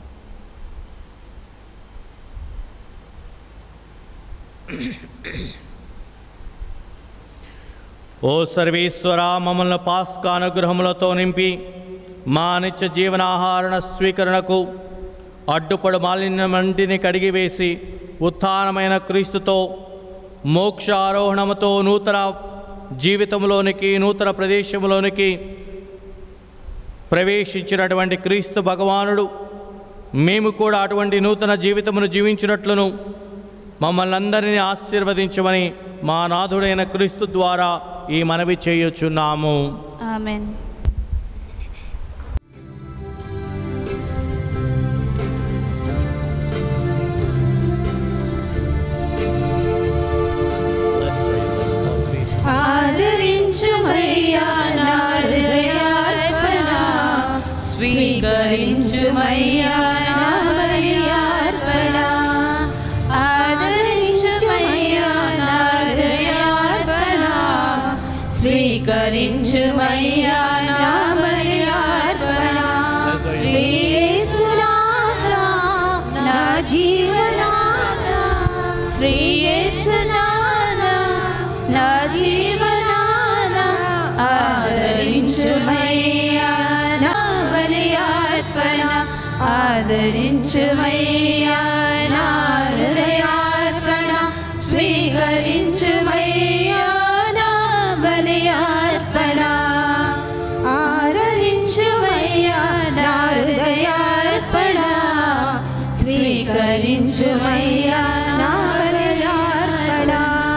ఓ సర్వేశ్వర, మమ్మల్ని పాస్కా అనుగ్రహములతో నింపి మా నిత్య జీవనాహారణ స్వీకరణకు అడ్డుపడు మాలిన్యమంటిని కడిగివేసి ఉత్థానమైన క్రీస్తుతో మోక్ష ఆరోహణముతో నూతన జీవితంలోనికి, నూతన ప్రదేశంలోనికి ప్రవేశించినటువంటి క్రీస్తు భగవానుడు మేము కూడా అటువంటి నూతన జీవితమును జీవించినట్లును మమ్మల్ని అందరినీ ఆశీర్వదించమని మా నాథుడైన క్రీస్తు ద్వారా ఈ మనవి చేయుచున్నాము. ఆమేన్. ఆదరించుమయ్యా నా హృదయార్పణ, స్వీకరించుమయ్యా నా బలియార్పణ. ఆదరించుమయ్యా నా హృదయార్పణ, స్వీకరించుమయ్యా నా బలియార్పణ. శ్రీ యేసునాథ నా జీవనాథ, శ్రీ యేసునాథ నా జీవనాథ, ఆదరించుమయ్యా నా బలియార్పణ. ఆదరించుమయ్యా నా హృదయార్పణ, స్వీకరించుమయ్యా నా బలియార్పణ. ఆదరించుమయ్యా నా హృదయార్పణ, స్వీకరించుమయ్యా నా బలియార్పణ.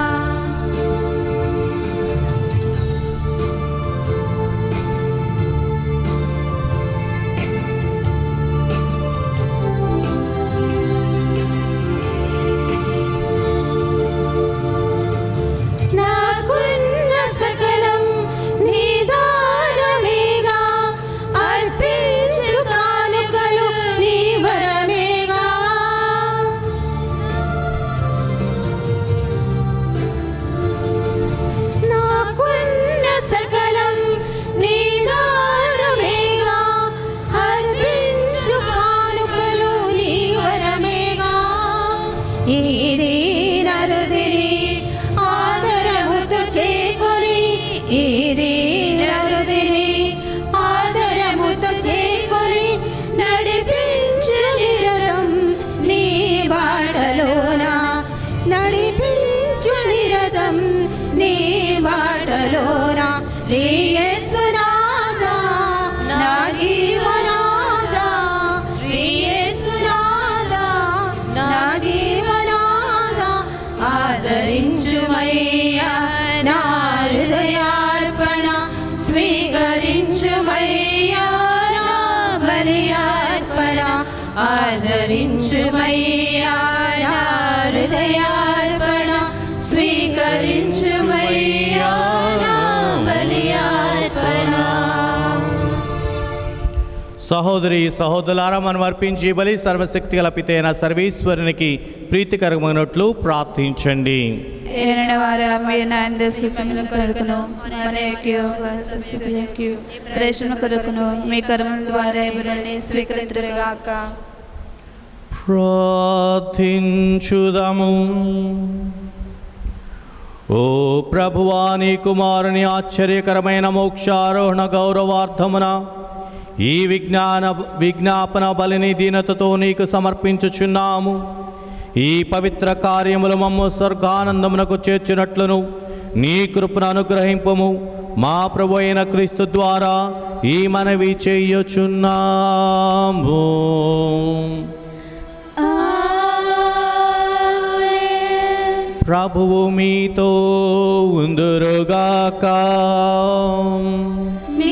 నాకున్న సకలం నీ దానమేగా, అర్పించు కానుకలు నీ వరమేగా. ఇది నరుదిరి ఆదరముతో చేకొని ఇది నరుదిరి ఆదరముతో చేకొని నడిపించు నిరతం నీ బాటలోన నడిపించు నిరతం నీ బాటలోన శ్రీ యేసునాథా నా జీవనాథా శ్రీ యేసునాథా నా జీవనాథా ఆదరించుమయ్యా నా హృదయార్పణ స్వీకరించుమయ్యా నా బలియార్పణ ఆదరించుమయ్యా నా హృదయార్పణ స్వీకరించుమయ్యా నా బలియార్పణ. సహోదరి సహోదరులారా, మనం అర్పించి బలి సర్వశక్తి గల పితైన సర్వేశ్వరునికి ప్రీతికరమైనట్లు ప్రార్థించండి. ఏలిన వారా మీ నాయన స్థితిని కొరకును మన యొక్క రక్షణ కొరకును మీ కర్మల ద్వారా ఎవరిని స్వీకరించుగాక. ప్రార్థించుదము. ఓ ప్రభువా, నీ కుమారుని ఆశ్చర్యకరమైన మోక్షారోహణ గౌరవార్థమున ఈ విజ్ఞాపన బలిని దీనతతో నీకు సమర్పించుచున్నాము. ఈ పవిత్ర కార్యములు మమ్ము స్వర్గానందమునకు చేర్చినట్లును నీ కృపను అనుగ్రహింపము. మా ప్రభు అయిన క్రీస్తు ద్వారా ఈ మనవి చేయుచున్నాము. ప్రభువు మీతో ఉందురుగాక. మీ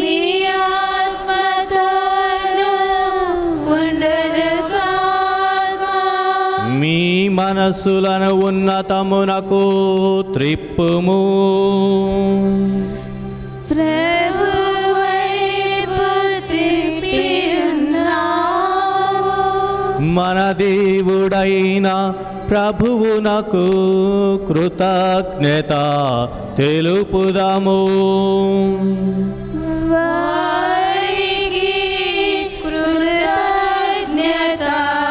ఆత్మతోను ఉండురుగాక. మీ మనసులను ఉన్నతమునకు త్రిప్పుము. ప్రభువైపు త్రిప్పియున్నాము. మన దేవుడైన ప్రభువునకు కృతజ్ఞత తెలుపుదాము. వారికి కృతజ్ఞత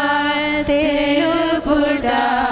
తెలుపుట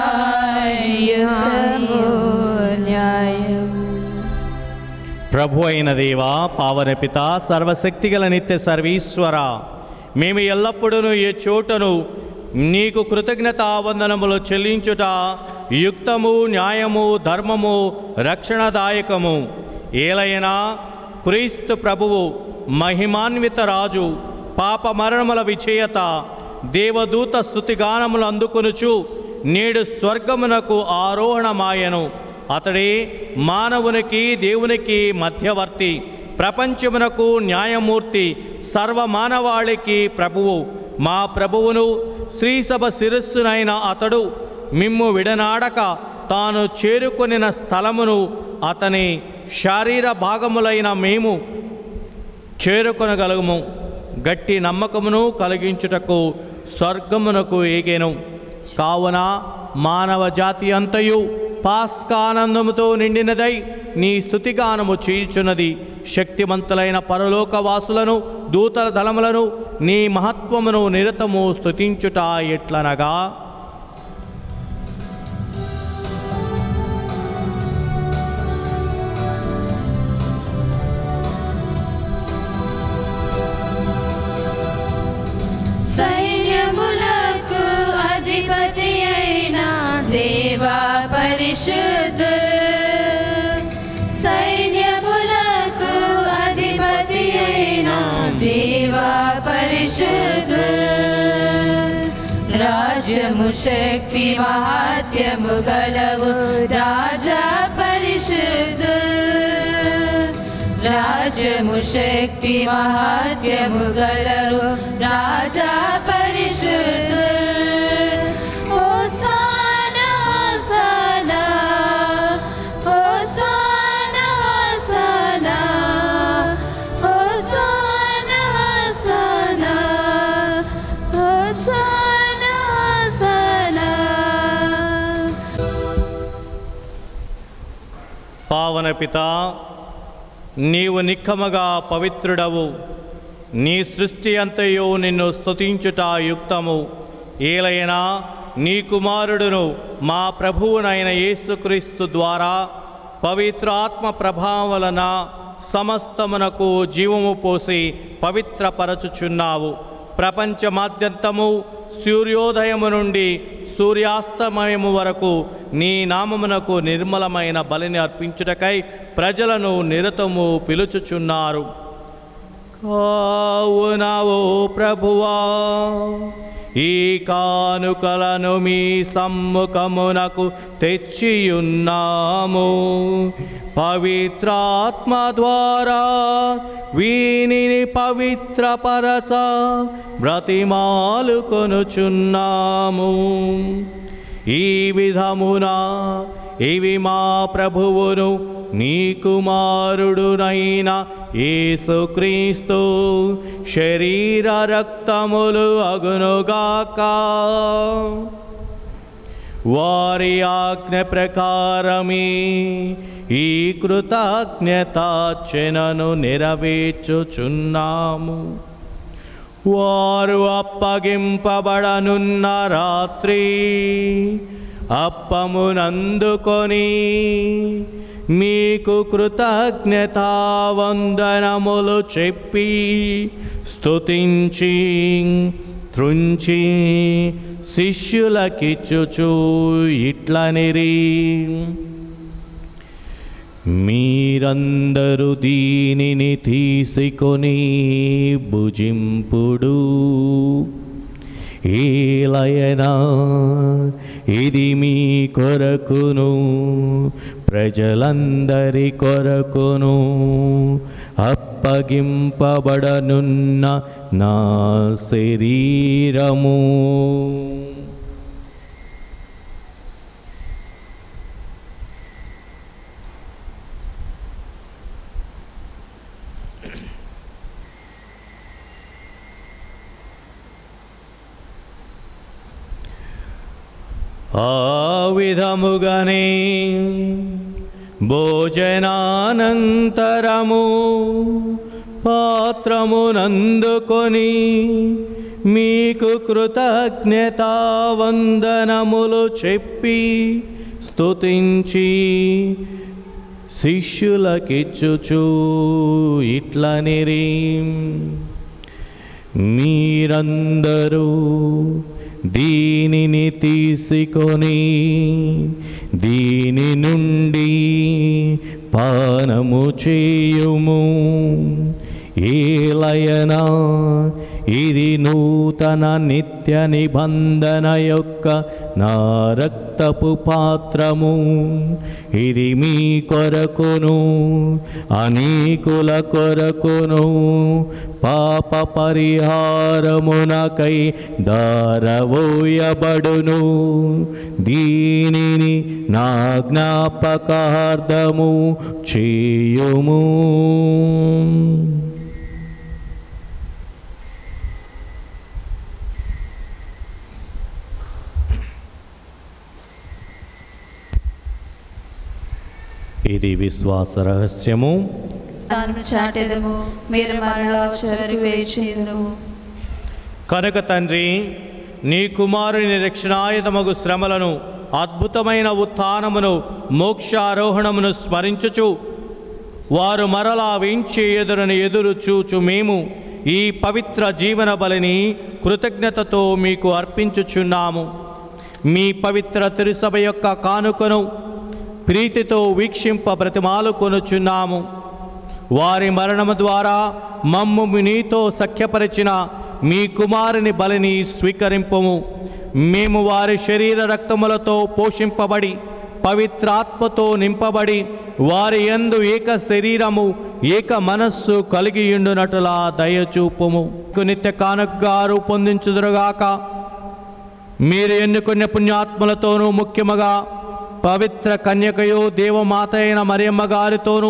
యుక్తము న్యాయం. ప్రభు అయిన దేవా, పావన పిత, సర్వశక్తిగల నిత్య సర్వీశ్వర, మేము ఎల్లప్పుడూ ఈ చోటను నీకు కృతజ్ఞతావందనములు చెల్లించుట యుక్తము, న్యాయము, ధర్మము, రక్షణదాయకము. ఏలైనా క్రీస్తు ప్రభువు మహిమాన్విత రాజు, పాప మరణముల విజేత, దేవదూత స్తుతిగానములు అందుకొనుచు నేడు స్వర్గమునకు ఆరోహణమాయను. అతడే మానవునికి దేవునికి మధ్యవర్తి, ప్రపంచమునకు న్యాయమూర్తి, సర్వమానవాళికి ప్రభువు. మా ప్రభువును శ్రీసభ శిరస్సునైన అతడు మిమ్ము విడనాడక తాను చేరుకొనిన స్థలమును అతని శారీర భాగములైన మేము చేరుకొనగలము. గట్టి నమ్మకమును కలిగించుటకు స్వర్గమునకు ఏగెను. కావున మానవ జాతి అంతయు పాస్కానందముతో నిండినదై నీ స్తుతిగానము చేయుచున్నది. శక్తిమంతులైన పరలోకవాసులను, దూతల దళములను నీ మహత్వమును నిరతము స్తుతించుట ఎట్లనగా, సైన్యములకు అధిపతి అయిన దేవా పరిశుద్ధులు. సైన్యములకు అధిపతి అయిన దేవా పరిశుద్ధులు. రాజ్యము శక్తి మహాత్యము గలవు రాజా పరిశుద్ధులు. రాజ్యము శక్తి మహాత్యము గలవు రాజా పరిశుద్ధులు. హోసానా హోసానా హోసానా హోసానా హోసానా హోసానా హోసానా. పావన పిత, నీవు నిక్కమగా పవిత్రుడవు. నీ సృష్టి అంతయు నిన్ను స్తుతించుట యుక్తము. ఏలైనా నీ కుమారుడును మా ప్రభువునైన యేసుక్రీస్తు ద్వారా పవిత్ర ఆత్మ ప్రభావం వలన సమస్తమునకు జీవము పోసి పవిత్రపరచుచున్నావు. ప్రపంచమాద్యంతము సూర్యోదయము నుండి సూర్యాస్తమయము వరకు నీ నామమునకు నిర్మలమైన బలిని అర్పించుటకై ప్రజలను నిరతము పిలుచుచున్నారు. కావున ఓ ప్రభువా, ఈ కానుకలను మీ సమ్ముఖమునకు తెచ్చియున్నాము. పవిత్రాత్మ ద్వారా వీనిని పవిత్రపరచ బ్రతిమాలుకొనుచున్నాము. ఈ విధమున ఇవి మా ప్రభువును నీ కుమారుడునైన యేసుక్రీస్తు శరీర రక్తములు అగునుగాక. వారి ఆజ్ఞ ప్రకారమే ఈ కృతజ్ఞతార్చనను నెరవేర్చుచున్నాము. వారు అప్పగింపబడనున్న రాత్రి అప్పమునందుకొని మీకు కృతజ్ఞతావందనములు చెప్పి స్తుతించి త్రుంచి శిష్యులకిచ్చుచు ఇట్లనిరి: మీరందరూ దీనిని తీసుకొని భుజింపుడు. ఏలయనా ఇది మీ కొరకును ప్రజలందరి కొరకును అప్పగింపబడనున్న నా శరీరము. ఆ విధముగానే భోజనానంతరము పాత్రమునందుకొని మీకు కృతజ్ఞతావందనములు చెప్పి స్తుతించి శిష్యులకిచ్చుచు ఇట్లనిరి: మీరందరూ దీనిని తీసుకొని దీని నుండి పానము చేయుము. ఏలయనా ఇది నూతన నిత్య నిబంధన యొక్క నా రక్తపు పాత్రము. ఇది మీ కొరకును అనేకుల కొరకును పాప పరిహారమునకై దారవోయబడును. దీనిని నా జ్ఞాపకార్థము చేయుము. ఇది విశ్వాస రహస్యము. దానిని చాటెదము, మీరు మరలా చివరికి వేచేదము. కనుక తండ్రి, నీ కుమారుని రక్షణాయుధమగు శ్రమలను, అద్భుతమైన ఉత్థానమును, మోక్షారోహణమును స్మరించుచు వారు మరలా వేంచే ఎదురని ఎదురు చూచు మేము ఈ పవిత్ర జీవన బలిని కృతజ్ఞతతో మీకు అర్పించుచున్నాము. మీ పవిత్ర తిరుసభ యొక్క కానుకను ప్రీతితో వీక్షింప బ్రతిమాలుకొనుచున్నాము. వారి మరణము ద్వారా మమ్ము నీతో సఖ్యపరిచిన మీ కుమారుని బలిని స్వీకరింపము. మేము వారి శరీర రక్తములతో పోషింపబడి పవిత్రాత్మతో నింపబడి వారి యందు ఏక శరీరము ఏక మనస్సు కలిగియుండునట్లా దయచూపుము. నిత్య కానుకగా రూపొందించుదురుగాక. మీరు ఎన్నుకున్న పుణ్యాత్మలతోనూ, ముఖ్యముగా పవిత్ర కన్యకయు దేవమాత అయిన మరియమ్మ గారితోనూ,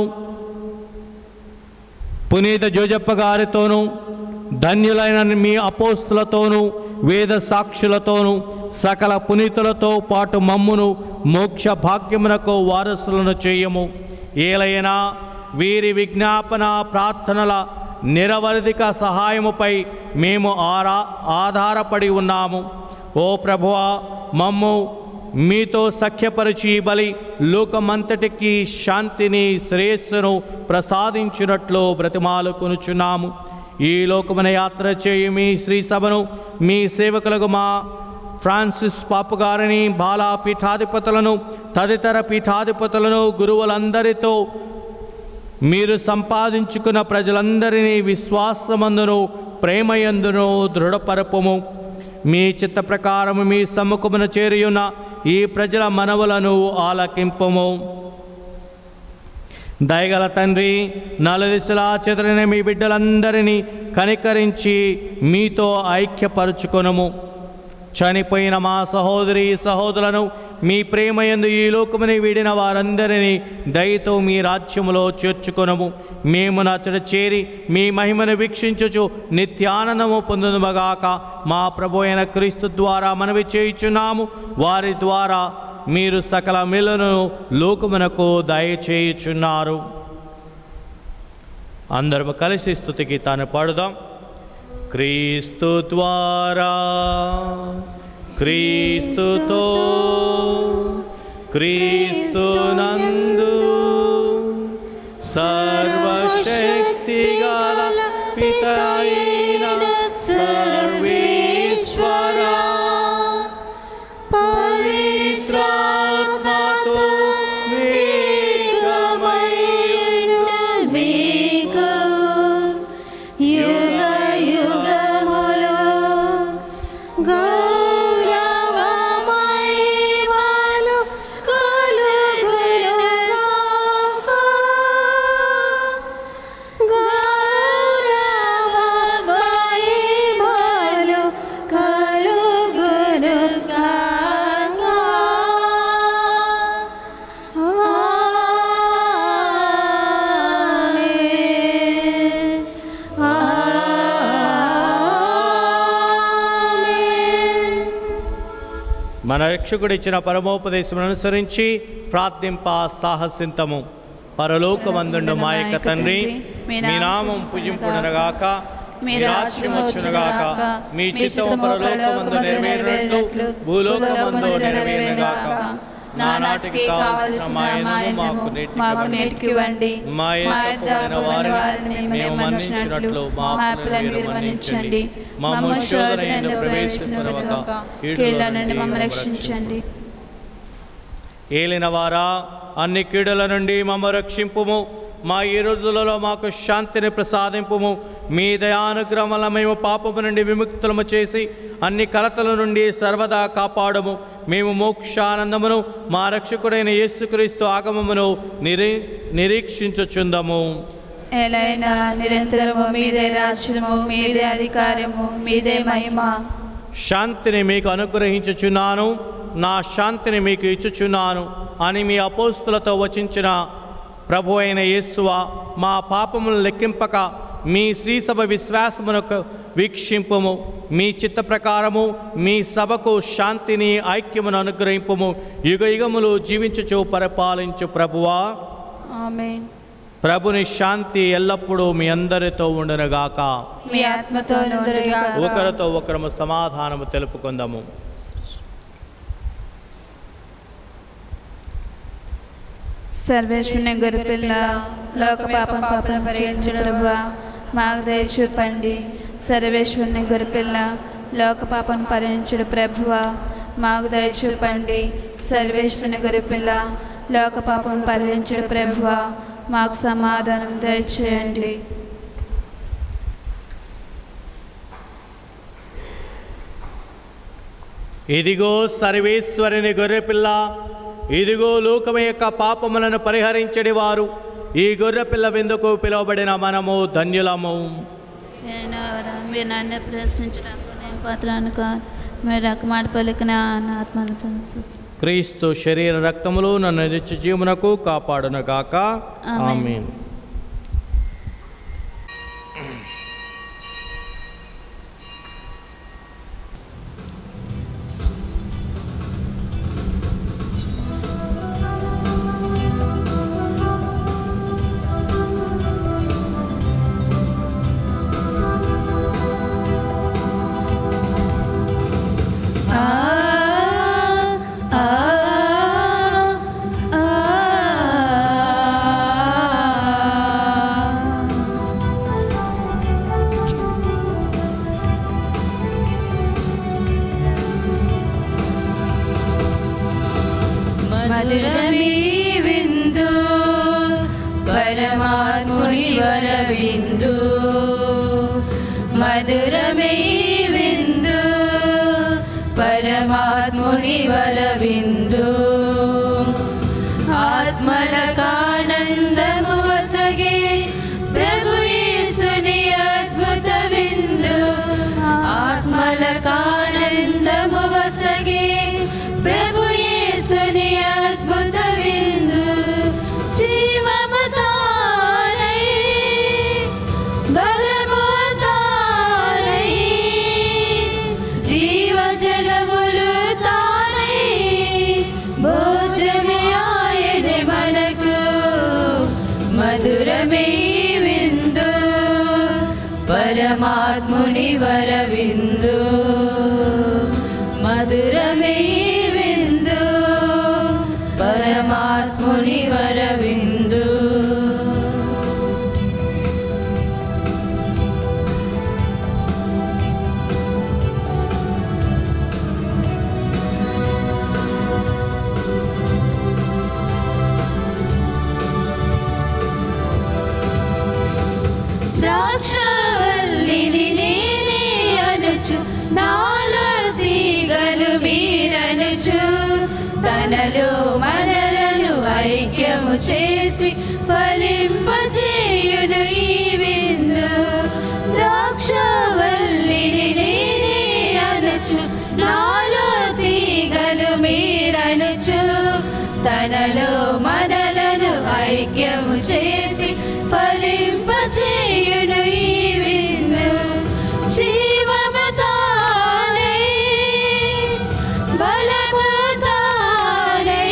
పునీత జోజప్ప గారితోనూ, ధన్యులైన మీ అపోస్తులతోనూ, వేద సాక్షులతోనూ, సకల పునీతులతో పాటు మమ్మును మోక్ష భాగ్యమునకు వారసులను చేయము. ఏలైనా వీరి విజ్ఞాపన ప్రార్థనల నిరవధిక సహాయముపై మేము ఆధారపడి ఉన్నాము. ఓ ప్రభువా, మమ్ము మీతో సఖ్యపరిచి ఈ బలి లోకమంతటికి శాంతిని శ్రేయస్సును ప్రసాదించినట్లు బ్రతిమాలుకొనుచున్నాము. ఈ లోకమున యాత్ర చేయు మీ శ్రీ సభను మీ సేవకులకు మా ఫ్రాన్సిస్ పాపు గారిని, బాలా పీఠాధిపతులను, తదితర పీఠాధిపతులను, గురువులందరితో మీరు సంపాదించుకున్న ప్రజలందరినీ విశ్వాసమందును ప్రేమయందును దృఢపరపుము. మీ చిత్త ప్రకారము మీ సమ్ముఖమున చేరియున్న ఈ ప్రజల మనవులను ఆలకింపుము. దయగల తండ్రి, నలుదిశలా చెదరిన మీ బిడ్డలందరినీ కనికరించి మీతో ఐక్యపరుచుకొనుము. చనిపోయిన మా సహోదరి సహోదరులను మీ ప్రేమయందు ఈ లోకముని వీడిన వారందరినీ దయతో మీ రాజ్యములో చేర్చుకొనుము. మేము నచ్చట చేరి మీ మహిమను వీక్షించుచు నిత్యానందము పొందుదుమగాక. మా ప్రభు అయిన క్రీస్తు ద్వారా మనవి చేయుచున్నాము. వారి ద్వారా మీరు సకల మేలును లోకమునకు దయచేయుచున్నారు. అందరము కలిసి స్తుతి గీతాన్ని పాడుదాం. క్రీస్తు ద్వారా, క్రీస్తుతో, క్రీస్తునందు సర్వశక్తి గల పితయైన సర్వేశ్వరా, పవిత్రాత్మతో వేగమయును మీకు యుగ యుగములు గౌరవ మహిమలు కలుగునుగాక. గౌరవ మహిమలు కలుగునుగాక. మన రక్షకుడు ఇచ్చిన పరమోపదేశం అనుసరించి ప్రార్థింప సాహసింతము. పరలోకమందుండు మా యొక్క తండ్రి, మీ నామం పూజింపునగాక, మీ రాజ్యం వచ్చునుగాక, మీ చిత్తము పరలోకమందు నెరవేరినట్లు భూలోకమందు నెరవేరునుగాక. నానాటికి కావలసిన మాకు నేటికి ఇవ్వండి. మా యొద్దకు వారిని మేము మన్నించినట్లు మా అప్పులను మీరు మన్నించండి. మమ్ము శోధనయందు ప్రవేశింపనివ్వక కీడుల నుండి మమ్మల్ని రక్షించండి. ఏలినవారా, అన్ని కీడుల నుండి మమ్మ రక్షింపుము. మా ఈ రోజులలో మాకు శాంతిని ప్రసాదింపుము. మీ దయానుగ్రహం వల్ల మేము పాపము నుండి విముక్తులము చేసి అన్ని కలతల నుండి సర్వదా కాపాడము. మేము మోక్షానందమును మా రక్షకుడైన యేసుక్రీస్తు ఆగమమును నిరీక్షించుచుందము. ఎలైనా నిరంతరము మీదే రాజ్యము, మీదే అధికారము, మీదే మహిమ. శాంతిని మీకు అనుగ్రహించుచున్నాను, నా శాంతిని మీకు ఇచ్చుచున్నాను అని మీ అపోస్తులతో వచించిన ప్రభు అయిన యేసువా, మా పాపములను లెక్కింపక మీ శ్రీసభ విశ్వాసమునకు వీక్షింపుము. మీ చిత్త ప్రకారము మీ సభకు శాంతిని ఐక్యమును అనుగ్రహింపుము. యుగ యుగములు జీవించుచు పరిపాలించు ప్రభువా, ఆమేన్. ప్రభుని శాంతి ఎల్లప్పుడూ మీ అందరితో ఉండునుగాక. మీ ఆత్మతో ఉండునుగాక. ఒకరితో ఒకరము సమాధానము తెలుపుకుందాము. సర్వేశ్వరుని గొర్రెపిల్ల, లోక పాపం పరిహరించుట ప్రభువా, మాకు దయ చూపండి. సర్వేశ్వరుని గొర్రెపిల్ల, లోక పాపం పరిహరించుట ప్రభువా, మాకు దయ చూపండి. సర్వేశ్వరుని గొర్రెపిల్ల, లోక పాపం పరిహరించుట ప్రభువా, మాకు సమాధానం దయచేయండి. ఇదిగో సర్వేశ్వరుని గొర్రెపిల్ల, ఇదిగో లోకము యొక్క పాపములను పరిహరించడి వారు. ఈ గొర్రెపిల్ల విందుకు పిలువబడిన మనము ధన్యులము. మీరు నన్ను ప్రశ్నించడానికి నేను పాత్రను కాను. మీరు రకమాట పలికిన నా ఆత్మను పంచుతాను. క్రీస్తు శరీర రక్తములు నన్ను నిత్య జీవమునకు కాపాడునుగాక. ఆమేన్. మధురమీ విందు పరమాత్ముని వరవిందు మధురమీ విందు పరమాత్ముని వరవిందు ఆత్మలకానందము వసగే ప్రభు యేసుని అద్భుత విందు ఆత్మలకానందము వసగే ప్రభు యేసుని అద్భుత విందు జీవము తానై బలము తానై జీవజలములు తానై భోజమే ఆయనే మనకు మధురమే విందు పరమాత్ముని వరవిందు మధురమే విందు పరమాత్ముని వరవిందు ద్రాక్షవల్లిని నేనే అనుచు నాలో తీగలు మీరనుచు తనలో మనలను ఐక్యము చేసి ఫలింపజేయును ఈ విందు ద్రాక్షవల్లిని నేనే అనుచు నాలో తీగలు మీరనుచు తనలో మనలను ఐక్యము చేసి ఫలింపజేయును ఈ విందు జీవము తానై బలము తానై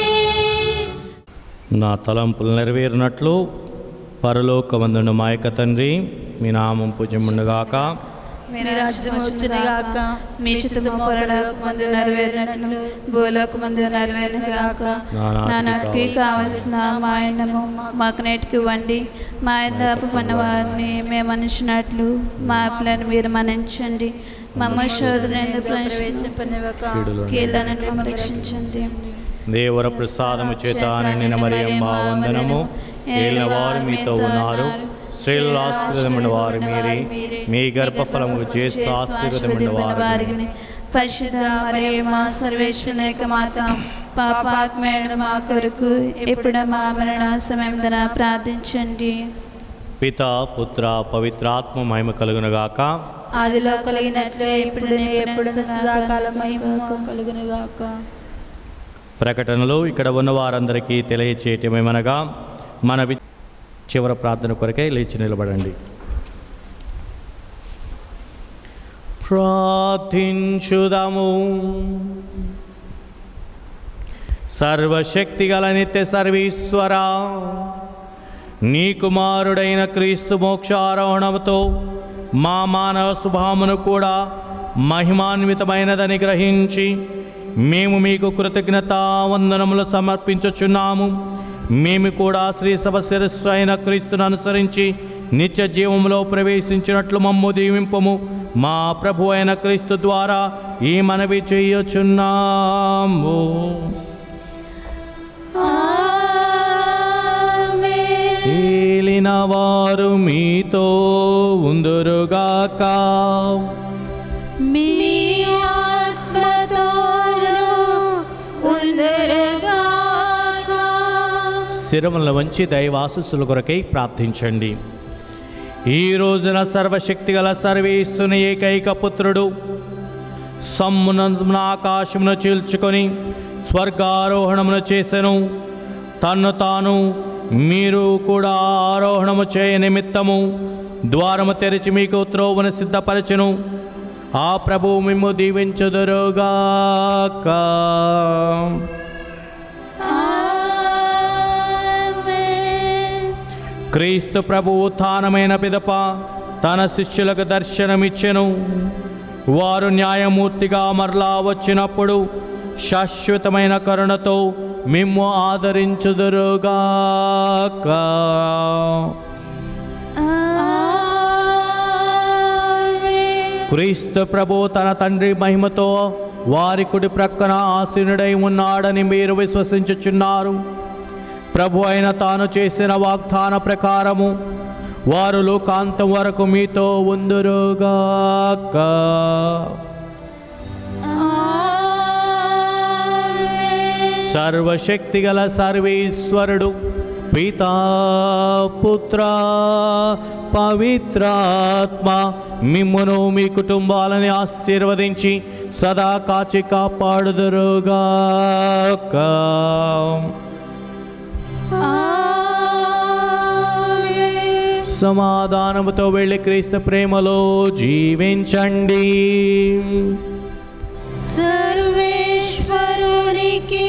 నా తలంపులు నెరవేరినట్లు పరలోకమందున్న మా యొక్క తండ్రి మీ నామం పూజ్యముండుగాక మీ రాజ్యం వచ్చునుగాక మీ చిత్తము పరలోకమందు నెరవేరినట్లు భూలోకమందు నెరవేరునుగాక నానాటికి కావలసిన మా అన్నము మాకు నేటికి ఇవ్వండి మా దాపు పన్న వారిని మేము మన్నించినట్లు మా అప్పులను మీరు మన్నించండి మమ్మ శోధనను ప్రవేశింపనివ్వక కీళ్ళను మమ్మల్ని రక్షించండి దేవర ప్రసాదము చేత నిండిన మరియమ్మ వందనము ఏలిన వారు మీతో ఉన్నారు స్త్రీలలో ఆశీర్వదమైన వారు మీరే మీ గర్భఫలము చేస్తూ ఆశీర్వదమైన వారు పరిశుద్ధ మరియమ్మ సర్వేశ్వరుని యొక్క మాత పాపాత్మైన మా కొరకు ఇప్పుడు మా మరణ సమయమున ప్రార్థించండి. పిత పుత్ర పవిత్రాత్మ మహిమ కలుగునుగాక. ఆదిలో కలిగినట్లు ఇప్పుడు ఎప్పుడు సదాకాలం మహిమ కలుగునుగాక. ప్రకటనలో ఇక్కడ ఉన్న వారందరికీ తెలియచేయటమేమనగా మన చివరి ప్రార్థన కొరకే లేచి నిలబడండి. ప్రార్థించుదాము. సర్వశక్తి గల నిత్య సర్వీశ్వర, నీ కుమారుడైన క్రీస్తు మోక్షారోహణముతో మా మానవ స్వభావమును కూడా మహిమాన్వితమైనదని గ్రహించి మేము మీకు కృతజ్ఞతా వందనములు సమర్పించుచున్నాము. మేము కూడా శ్రీ సభ శిరస్సు అయిన క్రీస్తును అనుసరించి నిత్య జీవములో ప్రవేశించినట్లు మమ్ము దీవింపము. మా ప్రభు అయిన క్రీస్తు ద్వారా ఈ మనవి చేయుచున్నాము. ఏలిన వారు మీతో ఉందురుగాక. మీ ఆత్మతోను ఉందురుగాక. శిరముల వంచి దైవాసుల కొరకై ప్రార్థించండి. ఈ రోజున సర్వశక్తి గల సర్వేశ్వరుని ఏకైక పుత్రుడు సమ్మున ఆకాశమును చీల్చుకొని స్వర్గారోహణమును చేసెను. తన్ను తాను మీరు కూడా ఆరోహణము చేయ నిమిత్తము ద్వారము తెరిచి మీకు త్రోవను సిద్ధపరచును. ఆ ప్రభువు మిమ్ము దీవించుదురుగాక. క్రీస్తు ప్రభువు ఉత్థానమైన పిదప తన శిష్యులకు దర్శనమిచ్చెను. వారు న్యాయమూర్తిగా మరలా వచ్చినప్పుడు శాశ్వతమైన కరుణతో మిమ్ము ఆదరించుదురుగాక. క్రీస్తు ప్రభు తన తండ్రి మహిమతో వారి కుడి ప్రక్కన ఆసీనుడై ఉన్నాడని మీరు విశ్వసించుచున్నారు. ప్రభు అయిన తాను చేసిన వాగ్దాన ప్రకారము వారు లోకాంతం వరకు మీతో ఉందురుగాక. సర్వశక్తిగల సర్వేశ్వరుడు పితా పుత్ర పవిత్రాత్మ మిమ్మును మీ కుటుంబాలని ఆశీర్వదించి సదా కాచి కాపాడుదురుగాక. సమాధానముతో వెళ్ళి క్రీస్తు ప్రేమలో జీవించండి. సర్వేశ్వరునికి